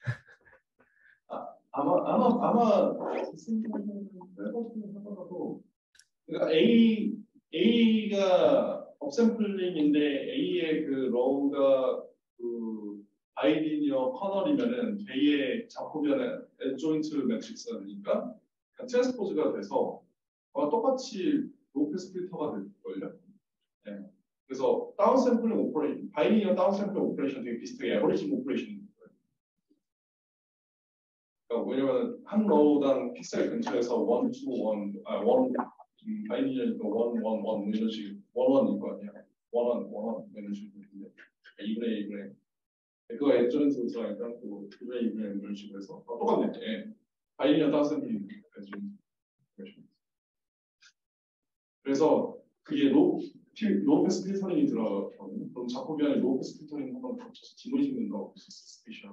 아마 아마 아마 백워드 하더라도 그러니까 A A가 업샘플링인데 A의 그 로우가 그 바이리니어 커널이면은 J의 자코비안의 조인트 매트릭스가 되니까 트랜스포즈가 돼서 아마 똑같이 로페스 필터가 될걸요. 네. 그래서 다운샘플링 오퍼레이션, 바이리니어 다운샘플링 오퍼레이션 되게 비슷하게 에버리징 오퍼레이션. 그러니까 왜냐면 한 로우당 픽셀 근처에서 원, 투, 원, 아, 원 바이니니어니까 원, 원, 원 이런 식으로 원, 원일 거 아니야. 원, 원, 원, 원 이런 식으로 있는데 이분의 이분의 그거 에전트 들어가니까 또 이분의 이분의 이런 식으로 해서 아, 똑같네. 예. 바이니니어 다운샘플링 그래서 그게 로 로페스 필터링이 들어가거든요. 그럼 자코비안이 로페스 필터링 한번 겹쳐서 디노이징 넣고 스페셜.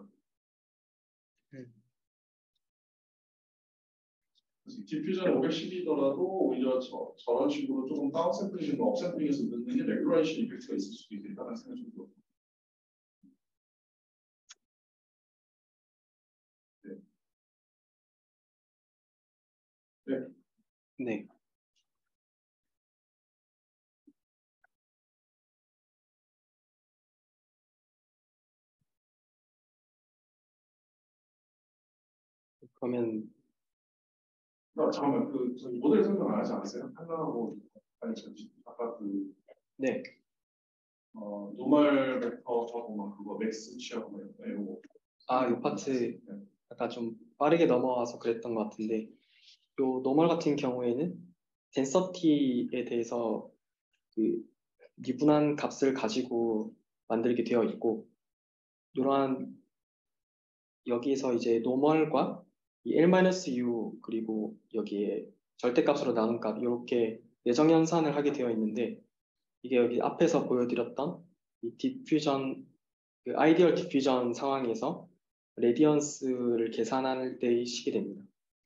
디퓨전 오백십이더라도 오히려 저, 저런 식으로 조금 다운샘플링, 업샘플링에서 넣는 게 레귤레이션 이펙트가 있을 수도 있겠다는 생각이 좀 들어요. 네. 네. 네. 그러면 아, 잠깐만, 그 저희 모델 설명 안 하지 않았어요? 하나하고 아니 저기 아까 그 네, 어, 노멀 벡터하고 막 그거 맥스 취하고 막 이거. 아, 이 파트 네. 아까 좀 빠르게 넘어와서 그랬던 것 같은데 요 노멀 같은 경우에는 덴서티에 대해서 그 미분한 값을 가지고 만들게 되어 있고 이러한 여기서 이제 노멀과 이 L-U 그리고 여기에 절대값으로 나눈 값 이렇게 내정 연산을 하게 되어 있는데 이게 여기 앞에서 보여드렸던 이 디퓨전 그 아이디얼 디퓨전 상황에서 레디언스를 계산할 때의 식이 됩니다.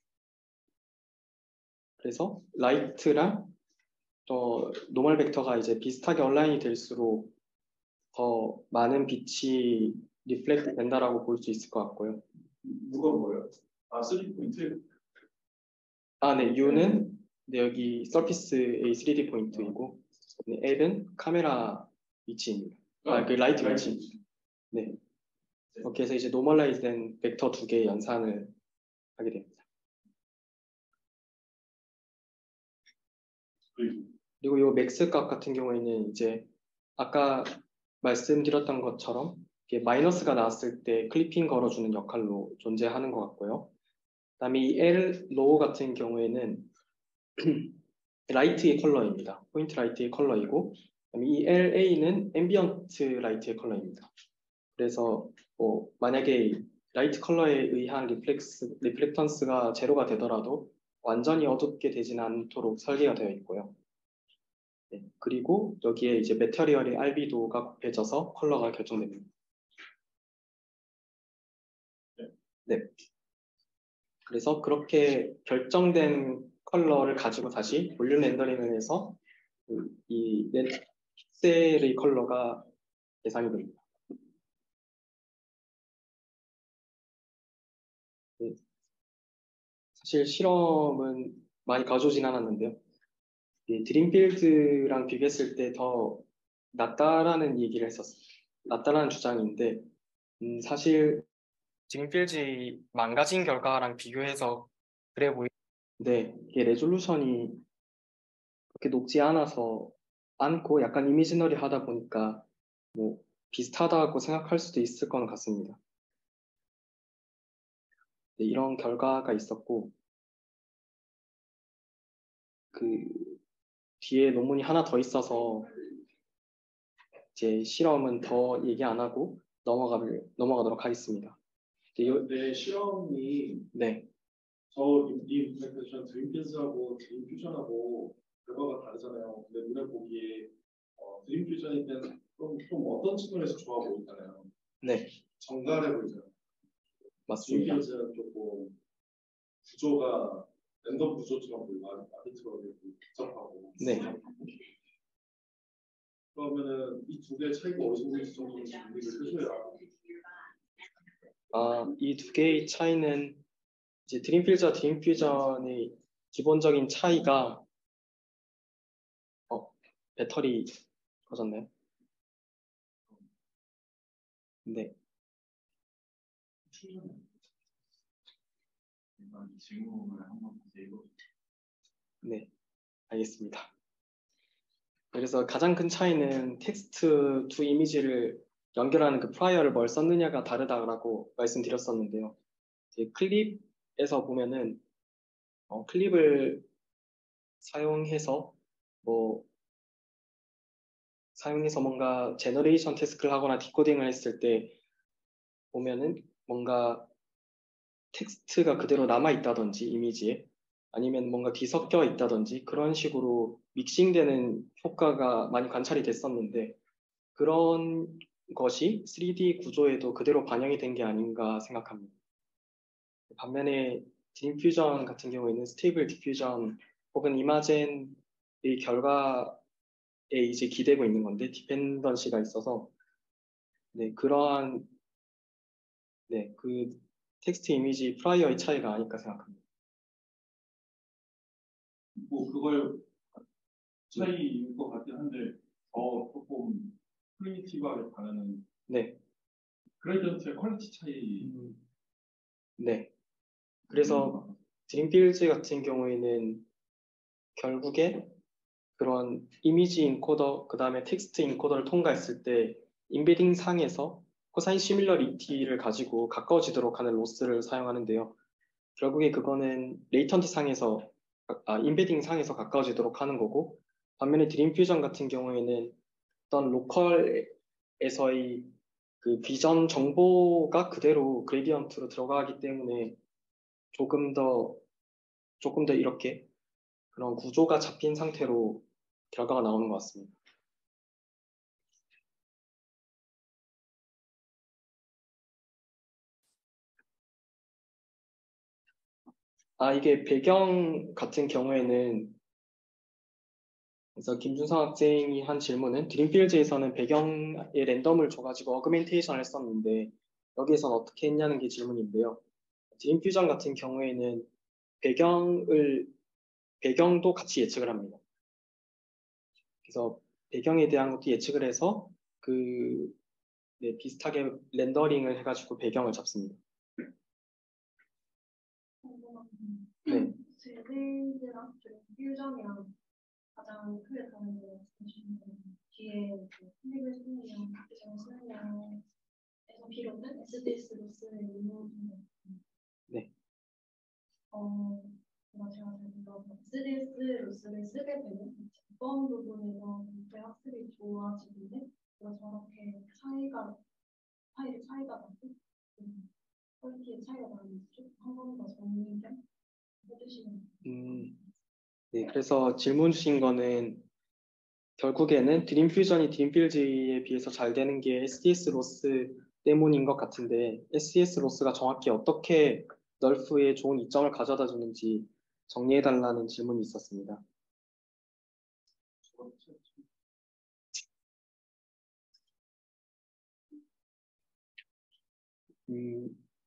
그래서 라이트랑 또 노멀 벡터가 이제 비슷하게 얼라인이 될수록 더 많은 빛이 리플렉트 된다라고 볼 수 있을 것 같고요. 누가 뭐예요? 아, 쓰리 포인트? 아, 네, U는 네, 여기 서피스의 쓰리디 포인트이고 네, L은 카메라 위치입니다. 아, 그 라이트 위치. 네. 이렇게 해서 이제 노멀라이즈된 벡터 두 개의 연산을 하게 됩니다. 그리고 이 맥스 값 같은 경우에는 이제 아까 말씀드렸던 것처럼 이게 마이너스가 나왔을 때 클리핑 걸어주는 역할로 존재하는 것 같고요. 그다음에 이 L 로우 같은 경우에는 라이트의 컬러입니다. 포인트 라이트의 컬러이고 그다음에 이 엘에이는 앰비언트 라이트의 컬러입니다. 그래서 뭐 만약에 라이트 컬러에 의한 리플렉스, 리플렉턴스가 제로가 되더라도 완전히 어둡게 되지는 않도록 설계가 되어 있고요. 네, 그리고 여기에 이제 매터리얼의 알비도가 곱해져서 컬러가 결정됩니다. 네. 그래서 그렇게 결정된 컬러를 가지고 다시 볼륨 렌더링을 해서 이 픽셀의 컬러가 계산이 됩니다. 네. 사실 실험은 많이 가져오진 않았는데요. 이 드림필드랑 비교했을 때 더 낫다라는 얘기를 했었어요. 낫다라는 주장인데 음, 사실 드림필드 망가진 결과랑 비교해서 그래 보이는데 이게 레졸루션이 그렇게 높지 않아서 않고 약간 이미지너리 하다 보니까 뭐 비슷하다고 생각할 수도 있을 것 같습니다. 네, 이런 결과가 있었고 그 뒤에 논문이 하나 더 있어서 제 실험은 더 얘기 안 하고 넘어가 넘어가도록 하겠습니다. 네, 요- 내 실험이 네, 저이 프레젠테이션 드림필즈하고 드림퓨전하고 결과가 다르잖아요. 근데 눈에 보기에 어, 드림퓨전일 때는 좀, 좀 어떤 측면에서 좋아 보이잖아요. 네, 정갈해 보이잖아요. 맞습니다. 드림필즈는 조금 구조가 랜덤 구조처럼 보이고 아비트러리 복잡하고. 네. 그러면은 이 두 개의 차이가 어디서 오는지 정도는 정리를 해줘야. 아, 이 두 개의 차이는 이제 드림필즈와 드림퓨전의 기본적인 차이가 어, 배터리 꺼졌나요? 네, 질문을 한번 드리고. 네, 알겠습니다. 그래서 가장 큰 차이는 텍스트 투 이미지를 연결하는 그 프라이어를 뭘 썼느냐가 다르다라고 말씀드렸었는데요. 이제 클립에서 보면은 어, 클립을 사용해서 뭐 사용해서 뭔가 제너레이션 태스크를 하거나 디코딩을 했을 때 보면은 뭔가 텍스트가 그대로 남아 있다든지 이미지에 아니면 뭔가 뒤섞여 있다든지 그런 식으로 믹싱되는 효과가 많이 관찰이 됐었는데 그런 것이 쓰리디 구조에도 그대로 반영이 된 게 아닌가 생각합니다. 반면에 디퓨전 같은 경우에는 스테이블 디퓨전 혹은 이마젠의 결과에 이제 기대고 있는 건데 디펜던시가 있어서 네, 그러한 네, 그 텍스트 이미지 프라이어의 차이가 아닐까 생각합니다. 뭐 그걸 차이인 것 같긴 한데 더 조금 프리미티브하게 가는 네, 그레디언트의 퀄리티 차이. 음, 네. 그래서 드림필즈 같은 경우에는 결국에 그런 이미지 인코더, 그 다음에 텍스트 인코더를 통과했을 때 인베딩 상에서 코사인 시밀러리티를 가지고 가까워지도록 하는 로스를 사용하는데요. 결국에 그거는 레이턴트 상에서, 아, 인베딩 상에서 가까워지도록 하는 거고, 반면에 드림퓨전 같은 경우에는 어떤 로컬에서의 그 비전 정보가 그대로 그레디언트로 들어가기 때문에 조금 더, 조금 더 이렇게 그런 구조가 잡힌 상태로 결과가 나오는 것 같습니다. 아, 이게 배경 같은 경우에는, 그래서 김준성 학생이 한 질문은 드림필즈에서는 배경에 랜덤을 줘가지고 어그멘테이션을 했었는데 여기에서는 어떻게 했냐는 게 질문인데요. 드림퓨전 같은 경우에는 배경을, 배경도 같이 예측을 합니다. 그래서 배경에 대한 것도 예측을 해서 그 네, 비슷하게 렌더링을 해가지고 배경을 잡습니다. 네. 드림즈랑 퓨전이랑 가장 크게 다른 게 뒤에 클릭을 쓰느냐, 잘 쓰느냐에서 비롯된 에스디에스 로스의 의무는 네. 어, 제가 잘 들어서 에스디에스 로스를 쓰게 되면 어떤 부분에서 제 학습이 좋아지는데 제가 저렇게 차이가 차이 차이가 나고 퀄리티의 차이가 나는지 한 번 더 정리 좀 해주시면. 음, 네. 그래서 질문 주신 거는 결국에는 드림퓨전이 드림필즈에 비해서 잘 되는 게 에스디에스 로스 때문인 것 같은데 에스디에스 로스가 정확히 어떻게 널프에 좋은 이점을 가져다 주는지 정리해달라는 질문이 있었습니다. 음,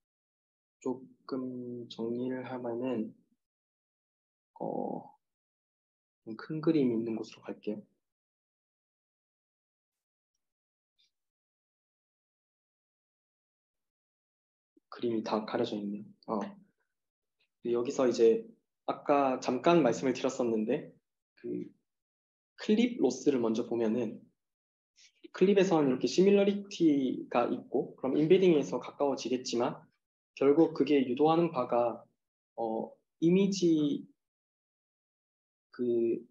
조금 정리를 하면은 어, 큰 그림 있는 곳으로 갈게요. 그림이 다 가려져 있네요. 어. 여기서 이제 아까 잠깐 말씀을 드렸었는데 그 클립 로스를 먼저 보면은 클립에서는 이렇게 시밀러리티가 있고 그럼 인베딩에서 가까워지겠지만 결국 그게 유도하는 바가 어, 이미지 그,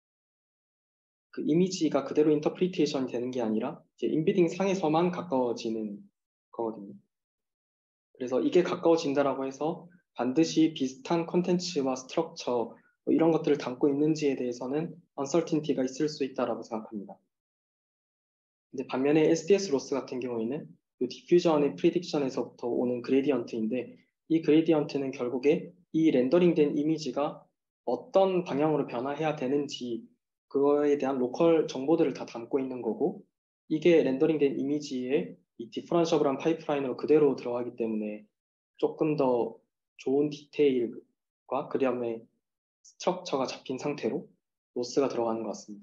그 이미지가 그대로 인터프리테이션이 되는 게 아니라 이제 인베딩 상에서만 가까워지는 거거든요. 그래서 이게 가까워진다라고 해서 반드시 비슷한 컨텐츠와 스트럭처 뭐 이런 것들을 담고 있는지에 대해서는 언설틴티가 있을 수 있다라고 생각합니다. 근데 반면에 에스디에스 로스 같은 경우에는 이 디퓨전의 프리딕션에서부터 오는 그레디언트인데 이 그레디언트는 결국에 이 렌더링된 이미지가 어떤 방향으로 변화해야 되는지 그거에 대한 로컬 정보들을 다 담고 있는 거고 이게 렌더링된 이미지에 이 디퍼런셔블한 파이프라인으로 그대로 들어가기 때문에 조금 더 좋은 디테일과 그 다음에 스트럭처가 잡힌 상태로 로스가 들어가는 것 같습니다.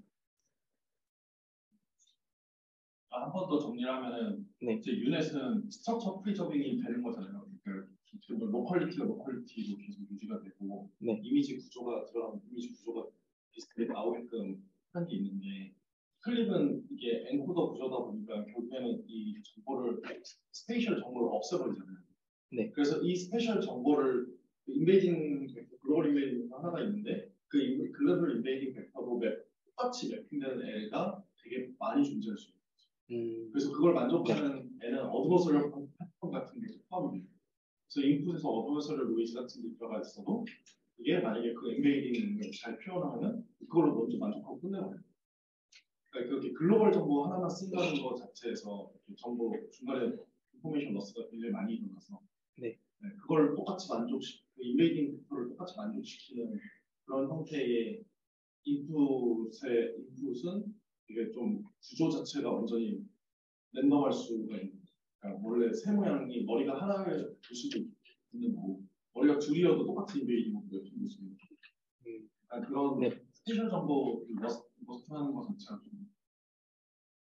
한 번 더 정리를 하면은 네. 이제 유넷은 스트럭처 프리저빙이 되는 거잖아요. 그러니까 로컬리티가 로컬리티로 계속 유지가 되고 네. 이미지 구조가 들어가면 이미지 구조가 비슷하게 나오게끔 한 게 있는데 클립은 이게 엔코더 구조다 보니까 결국에는 이 정보를 스페이셜 정보를 없애버리잖아요. 네. 그래서 이 스페셜 정보를 인베이딩 벡터, 글로벌 인베이딩 하나가 있는데 그 인- 글로벌 인베이딩 벡터로 맵, 똑같이 맵핑되는 애가 되게 많이 존재할 수 있어요. 음, 그래서 그걸 만족하는 애는 어드버서리얼 패턴 같은 게 포함입니다. 그래서 인풋에서 어드버서리얼 노이즈 같은 게 들어가 있어도 이게 만약에 그 인베이딩을 잘 표현하면은 그걸로 먼저 만족하고 끝내버려요. 그러니까 그렇게 글로벌 정보 하나만 쓴다는 것 자체에서 정보 중간에 인포메이션 러스가 굉장히 많이 일어나서 네. 네, 그걸 똑같이 만족시, 그 인베이딩 벡터를 똑같이 만족시키는 그런 형태의 인풋의 인풋은 이게 좀 구조 자체가 완전히 랜덤할 수가 있는 거죠. 그러니까 원래 새 모양이 머리가 하나일 수도 있는 거고 머리가 둘이어도 똑같은 인베이딩을 보여주는 수도 있고 음, 그러니까 그런 네. 스페셜 정보 머스트하는 것 자체가 좀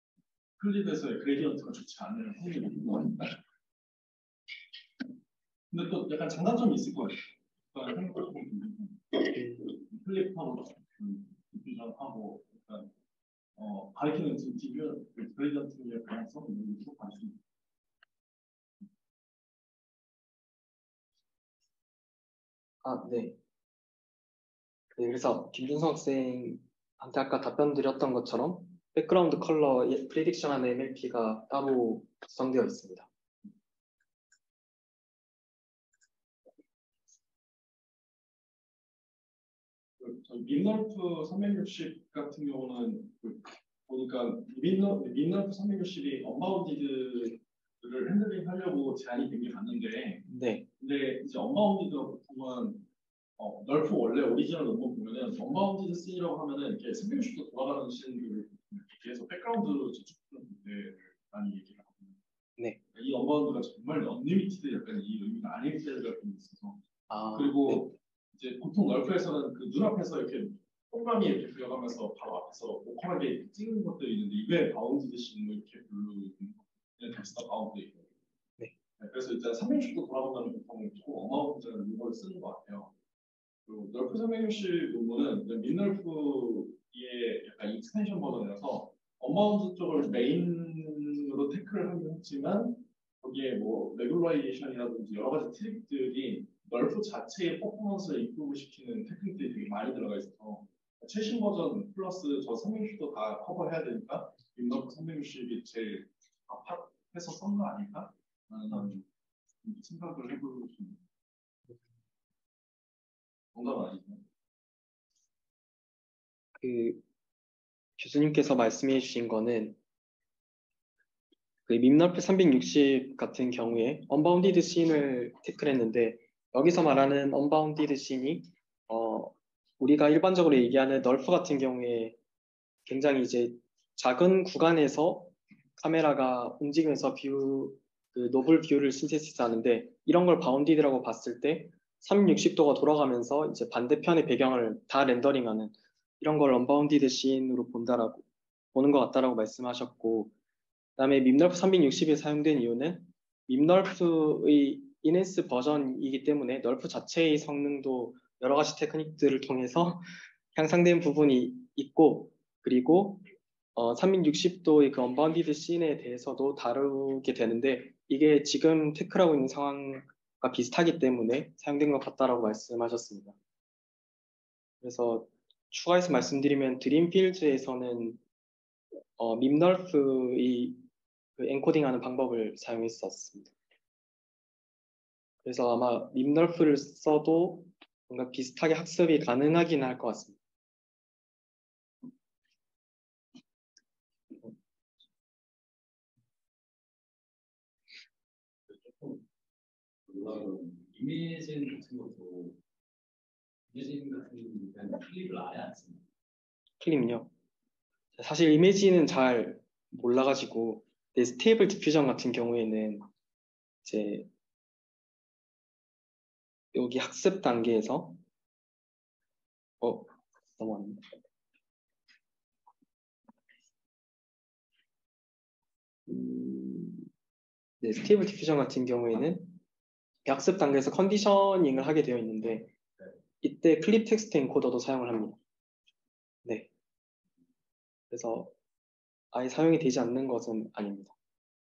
클립에서의 그레디언트가 좋지 않은 행위가 있는 거니까 근데 또 약간 장단점이 있을 것 같아요. 클립하고 디퓨전하고 약간 어, 가리키는 지금 디퓨전 그레이던트의 방향성 이런 거 관심. 아, 네. 그래서 김준성 학생한테 아까 답변 드렸던 것처럼 백그라운드 컬러 프리딕션하는 엠엘피가 따로 구성되어 있습니다. 민널프 삼백육십 같은 경우는 그 보니까 민널, 민널프 삼백육십이 언바운디드를 핸들링 하려고 제안이 된 게 맞는데, 네. 근데 이제 언바운디드가 보통은 어, 널프 원래 오리지널 논문 보면은 언바운디드 씬이라고 하면은 이렇게 삼백육십 도 돌아가는 씬을 계속 백그라운드 저축하는 문제를 많이 얘기를 하거든요. 네. 이 언바운드가 정말 언리미티드 약간 이 의미가 아닐 때가 좀 있어서. 아, 그리고 이제 보통 널프에서는 그 눈앞에서 이렇게 동그라미 이렇게 그려가면서 바로 앞에서 오컬하게 찍는 것들이 있는데 이게 바운드 씬 이렇게 부르는 그냥 텍스트가 바운드 있고. 네. 그래서 일단 삼백육십 도 돌아가면 보통 조금 어마운트는 이걸 쓰는 것 같아요. 그리고 널프 삼백육십 논문은 민널프의 약간 익스텐션 버전이라서 언바운드 쪽을 메인으로 태클을 하긴 했지만 거기에 뭐 레귤라이제이션이라든지 여러 가지 트릭들이 널프 자체의 퍼포먼스를 임프루브 시키는 테크닉들이 되게 많이 들어가 있어서 최신 버전 플러스 저 삼백육십 도 다 커버해야 되니까 민널프 삼백육십이 제일 합해서 쓴 거 아닐까? 라는 생각을 해볼 수 있습니다. 정답은 아니죠. 그 교수님께서 말씀해 주신 거는 그 밈널프 삼백육십 같은 경우에 언바운디드 씬을 태클했는데 여기서 말하는 언바운디드 씬이 어, 우리가 일반적으로 얘기하는 널프 같은 경우에 굉장히 이제 작은 구간에서 카메라가 움직이면서 뷰, 그 노블 뷰를 신세시스 하는데 이런 걸 바운디드라고 봤을 때 삼백육십 도가 돌아가면서 이제 반대편의 배경을 다 렌더링하는 이런 걸 언바운디드 씬으로 본다라고 보는 것 같다라고 말씀하셨고 그다음에 밈널프 삼백육십이 사용된 이유는 밈널프의 인핸스 버전이기 때문에 널프 자체의 성능도 여러 가지 테크닉들을 통해서 향상된 부분이 있고 그리고 어, 삼백육십 도의 그 언바운디드 씬에 대해서도 다루게 되는데 이게 지금 태클하고 있는 상황과 비슷하기 때문에 사용된 것 같다라고 말씀하셨습니다. 그래서 추가해서 말씀드리면 드림필즈에서는 어, 밈널프의 그 엔코딩하는 방법을 사용했었습니다. 그래서 아마 밈널프를 써도 뭔가 비슷하게 학습이 가능하긴 할 것 같습니다. 이미진 같은 것도 이미진 같은 경우는 클립을 아예 안 씁니다. 클립요? 사실 이미지는 잘 몰라가지고 스테이블 디퓨전 같은 경우에는 이제 여기 학습 단계에서 어 넘어왔네. 음, 네, 스테이블 디퓨전 같은 경우에는 학습 단계에서 컨디셔닝을 하게 되어 있는데 이때 클립 텍스트 엔코더도 사용을 합니다. 네. 그래서 아예 사용이 되지 않는 것은 아닙니다.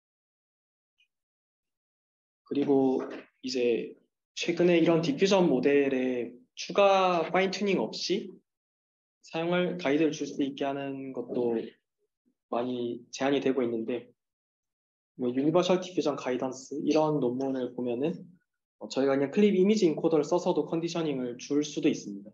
그리고 이제 최근에 이런 디퓨전 모델에 추가 파인 튜닝 없이 사용할 가이드를 줄 수 있게 하는 것도 많이 제한이 되고 있는데 뭐 유니버셜 디퓨전 가이던스 이런 논문을 보면은 어, 저희가 그냥 클립 이미지 인코더를 써서도 컨디셔닝을 줄 수도 있습니다.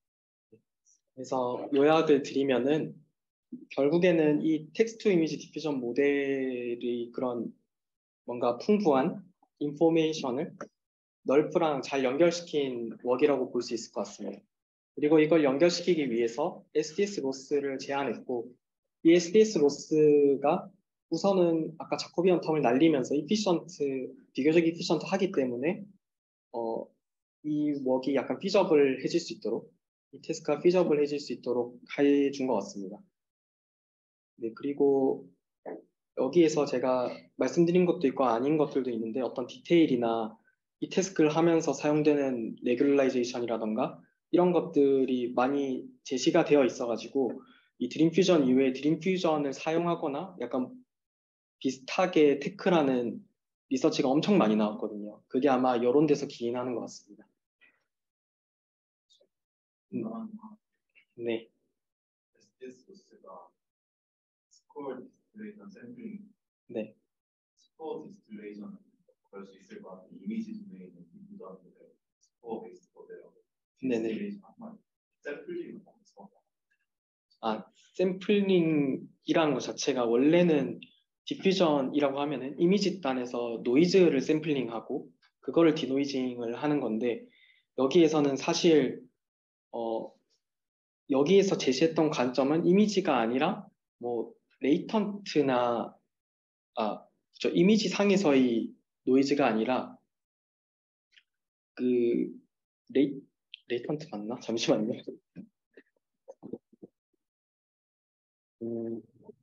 그래서 요약을 드리면은 결국에는 이 텍스트 이미지 디퓨전 모델이 그런 뭔가 풍부한 인포메이션을 널프랑 잘 연결시킨 웍이라고 볼 수 있을 것 같습니다. 그리고 이걸 연결시키기 위해서 에스디에스 로스를 제안했고 이 에스디에스 로스가 우선은 아까 자코비언 텀을 날리면서 이피션트, 비교적 이피션트 하기 때문에 어, 이 웍이 약간 피저블 해질 수 있도록 이 태스크가 피저블 해질 수 있도록 해준 것 같습니다. 네, 그리고 여기에서 제가 말씀드린 것도 있고 아닌 것들도 있는데 어떤 디테일이나 이 태스크를 하면서 사용되는 레귤라이제이션이라던가 이런 것들이 많이 제시가 되어 있어가지고 이 드림퓨전 이외에 드림퓨전을 사용하거나 약간 비슷하게 테크라는 리서치가 엄청 많이 나왔거든요. 그게 아마 여러 데서 기인하는 것 같습니다. 음, 네. 에스디에스 로스가 스코어 디스플레이션 샘플링, 네. 스코어 디스플레이션은 그럴 수 있을 것 같아요. 이미지 도메인은 디퓨전 모델, 스코어 베이스 모델, 네네. 디스플레이션 한번 샘플링은 없어. 아, 샘플링이라는 것 자체가 원래는 디퓨전이라고 하면은 이미지 단에서 노이즈를 샘플링하고 그거를 디노이징을 하는 건데 여기에서는 사실 어, 여기에서 제시했던 관점은 이미지가 아니라 뭐 레이턴트나 아, 저 이미지 상에서의 노이즈가 아니라 그 레이 레이턴트 맞나? 잠시만요. 음,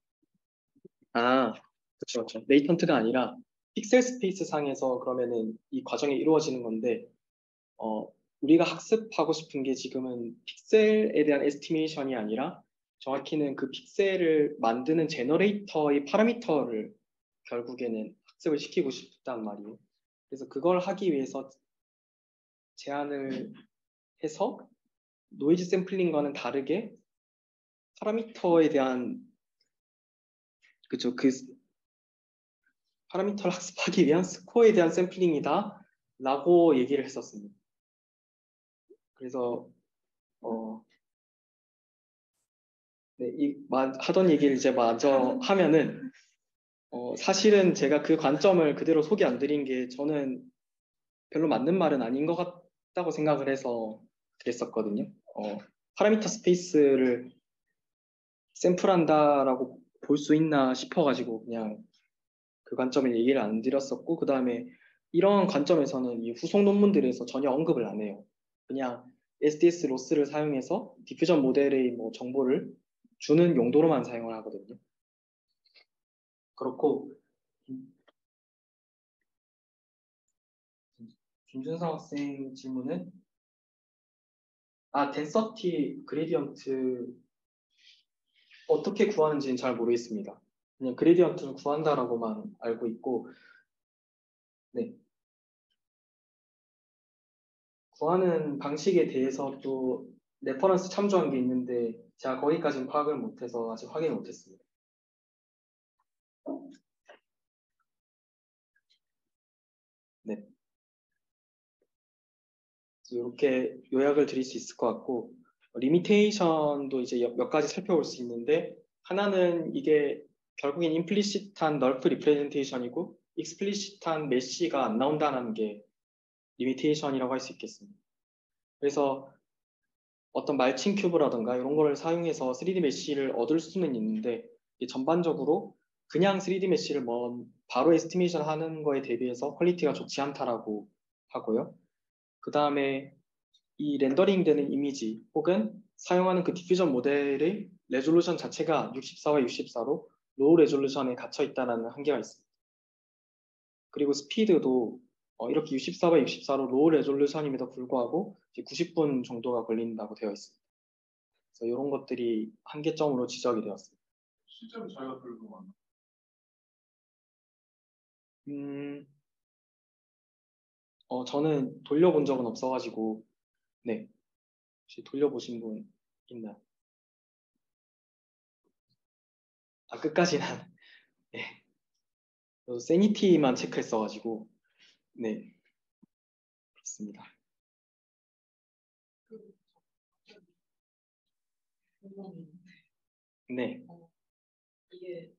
아, 그렇죠, 그렇죠. 레이턴트가 아니라 픽셀 스페이스 상에서 그러면은 이 과정이 이루어지는 건데, 어, 우리가 학습하고 싶은 게 지금은 픽셀에 대한 에스티메이션이 아니라 정확히는 그 픽셀을 만드는 제너레이터의 파라미터를 결국에는 학습을 시키고 싶단 말이에요. 그래서 그걸 하기 위해서 제안을 해서 노이즈 샘플링과는 다르게 파라미터에 대한 그죠 그 파라미터를 학습하기 위한 스코어에 대한 샘플링이다 라고 얘기를 했었습니다. 그래서 어, 네, 이 마- 하던 얘기를 이제 마저 하면은 어, 사실은 제가 그 관점을 그대로 소개 안 드린 게 저는 별로 맞는 말은 아닌 것 같다고 생각을 해서 그랬었거든요. 어, 파라미터 스페이스를 샘플한다라고 볼 수 있나 싶어가지고 그냥 그 관점을 얘기를 안 드렸었고 그 다음에 이런 관점에서는 이 후속 논문들에서 전혀 언급을 안 해요. 그냥 에스디에스 로스를 사용해서 디퓨전 모델의 뭐 정보를 주는 용도로만 사용을 하거든요. 그렇고 김준성 학생 질문은 아 덴서티 그레디언트 어떻게 구하는지는 잘 모르겠습니다. 그냥 그레디언트를 구한다라고만 알고 있고 네. 구하는 방식에 대해서 또 레퍼런스 참조한 게 있는데 제가 거기까지는 파악을 못해서 아직 확인을 못했습니다. 네. 이렇게 요약을 드릴 수 있을 것 같고 리미테이션도 이제 몇 가지 살펴볼 수 있는데 하나는 이게 결국엔 임플리시트한 널프 리프레젠테이션이고 익스플리시트한 메시가 안 나온다는 게 리미테이션이라고 할 수 있겠습니다. 그래서 어떤 말칭 큐브라든가 이런 거를 사용해서 쓰리디 메시를 얻을 수는 있는데 전반적으로 그냥 쓰리디 메시를 뭐 바로 에스티메이션 하는 거에 대비해서 퀄리티가 좋지 않다라고 하고요. 그 다음에 이 렌더링 되는 이미지 혹은 사용하는 그 디퓨전 모델의 레졸루션 자체가 육십사와 육십사로 로우 레졸루션에 갇혀 있다는 한계가 있습니다. 그리고 스피드도 어, 이렇게 육십사와 육십사로 로우 레졸루션임에도 불구하고 구십 분 정도가 걸린다고 되어 있습니다. 그래서 이런 것들이 한계점으로 지적이 되었습니다. 실제로 저희가 그걸 보면 음, 어, 저는 돌려본 적은 없어가지고 네, 혹시 돌려보신 분 있나요? 아 끝까지는 네, 저도 세니티만 체크했어가지고 네, 그렇습니다. 네, 이게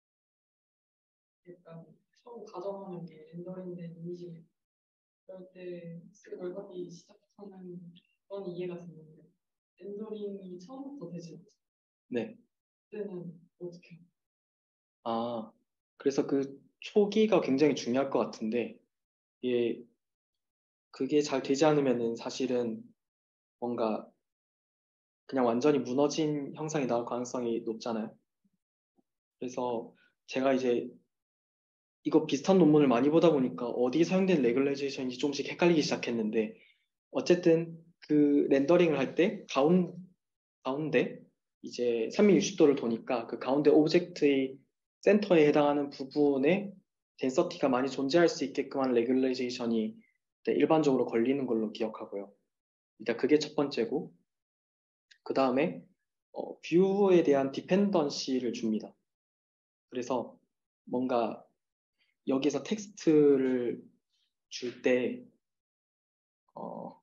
약간 처음 가정하는 게 렌더링된 이미지 그럴 때 넓어기 시작하는 그런 이해가 됐는데 렌더링이 처음부터 되지 않죠. 네. 그때는 어떻게 해요? 아, 그래서 그 초기가 굉장히 중요할 것 같은데 이게 그게 잘 되지 않으면은 사실은 뭔가 그냥 완전히 무너진 형상이 나올 가능성이 높잖아요. 그래서 제가 이제 이거 비슷한 논문을 많이 보다 보니까 어디 사용된 레귤레이션인지 조금씩 헷갈리기 시작했는데 어쨌든 그 렌더링을 할 때 가운, 가운데 이제 삼백육십 도를 도니까 그 가운데 오브젝트의 센터에 해당하는 부분에 덴서티가 많이 존재할 수 있게끔 한 레귤레이션이 일반적으로 걸리는 걸로 기억하고요. 일단 그게 첫 번째고 그 다음에 어, 뷰에 대한 디펜던시를 줍니다. 그래서 뭔가 여기서 텍스트를 줄 때 어,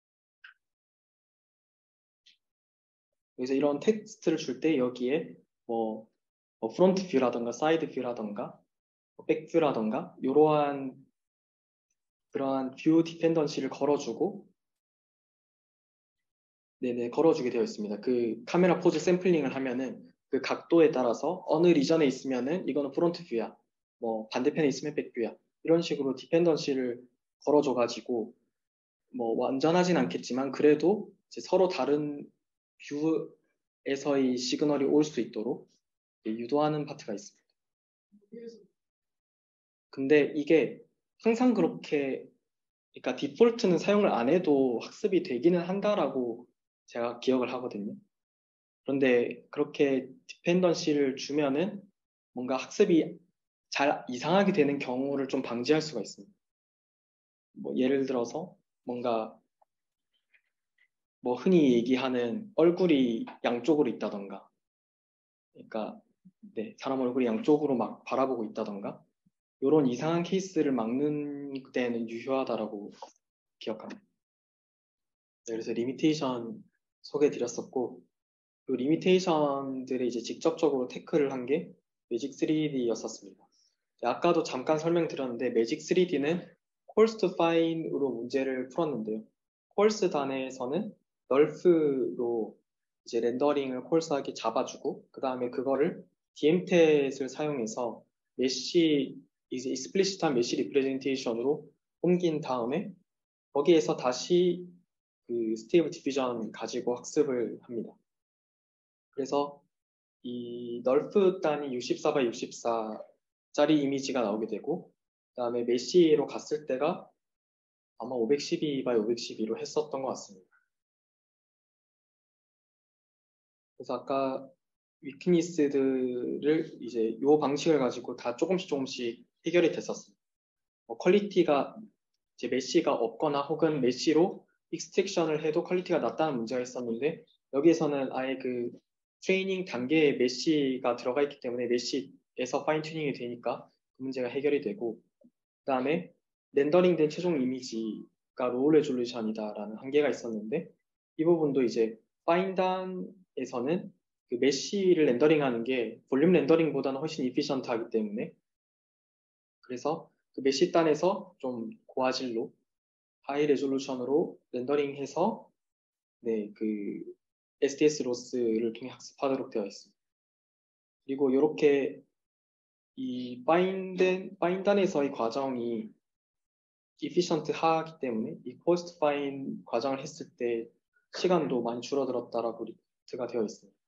여기서 이런 텍스트를 줄 때 여기에 뭐, 뭐 프론트 뷰라던가 사이드 뷰라던가 백 뷰라던가 이러한 그러한 뷰 디펜던시를 걸어주고 네네 걸어주게 되어 있습니다. 그 카메라 포즈 샘플링을 하면은 그 각도에 따라서 어느 리전에 있으면은 이거는 프론트 뷰야, 뭐 반대편에 있으면 백 뷰야 이런 식으로 디펜던시를 걸어줘가지고 뭐 완전하진 않겠지만 그래도 이제 서로 다른 뷰에서의 시그널이 올 수 있도록 유도하는 파트가 있습니다. 근데 이게 항상 그렇게 그러니까 디폴트는 사용을 안 해도 학습이 되기는 한다라고 제가 기억을 하거든요. 그런데 그렇게 디펜던시를 주면은 뭔가 학습이 잘 이상하게 되는 경우를 좀 방지할 수가 있습니다. 뭐 예를 들어서 뭔가 뭐 흔히 얘기하는 얼굴이 양쪽으로 있다던가 그러니까 네, 사람 얼굴이 양쪽으로 막 바라보고 있다던가 이런 이상한 케이스를 막는 데는 유효하다라고 기억합니다. 네, 그래서 리미테이션 소개해드렸었고 그 리미테이션들을 이제 직접적으로 태클을 한 게 매직 쓰리디였었습니다. 아까도 잠깐 설명드렸는데 매직 쓰리디는 콜스 투 파인으로 문제를 풀었는데요. 콜스 단에서는 널프로 이제 렌더링을 콜스하게 잡아주고 그 다음에 그거를 디엠텟을 사용해서 메쉬 이제 익스플리시트한 메쉬 리프레젠테이션으로 옮긴 다음에 거기에서 다시 그 스테이블 디퓨전 가지고 학습을 합니다. 그래서 이 널프 단이 육십사 바이 육십사짜리 이미지가 나오게 되고 그 다음에 메쉬로 갔을 때가 아마 오백십이 바이 오백십이로 했었던 것 같습니다. 그래서 아까 위크니스들을 이제 이 방식을 가지고 다 조금씩 조금씩 해결이 됐었습니다. 뭐 퀄리티가 이제 메쉬가 없거나 혹은 메쉬로 익스트랙션을 해도 퀄리티가 낮다는 문제가 있었는데 여기에서는 아예 그 트레이닝 단계에 메쉬가 들어가 있기 때문에 메쉬에서 파인 튜닝이 되니까 그 문제가 해결이 되고 그 다음에 렌더링된 최종 이미지가 로우 레졸루션이다라는 한계가 있었는데 이 부분도 이제 파인단에서는 그 메쉬를 렌더링하는 게 볼륨 렌더링보다는 훨씬 이피션트하기 때문에 그래서 그 메쉬 단에서 좀 고화질로 하이 레졸루션으로 렌더링해서 네, 그 에스디에스 로스를 통해 학습하도록 되어 있습니다. 그리고 이렇게 이 파인된, 파인단에서의 과정이 이피션트 하기 때문에 이 포스트 파인 과정을 했을 때 시간도 많이 줄어들었다라고 리트가 되어 있습니다.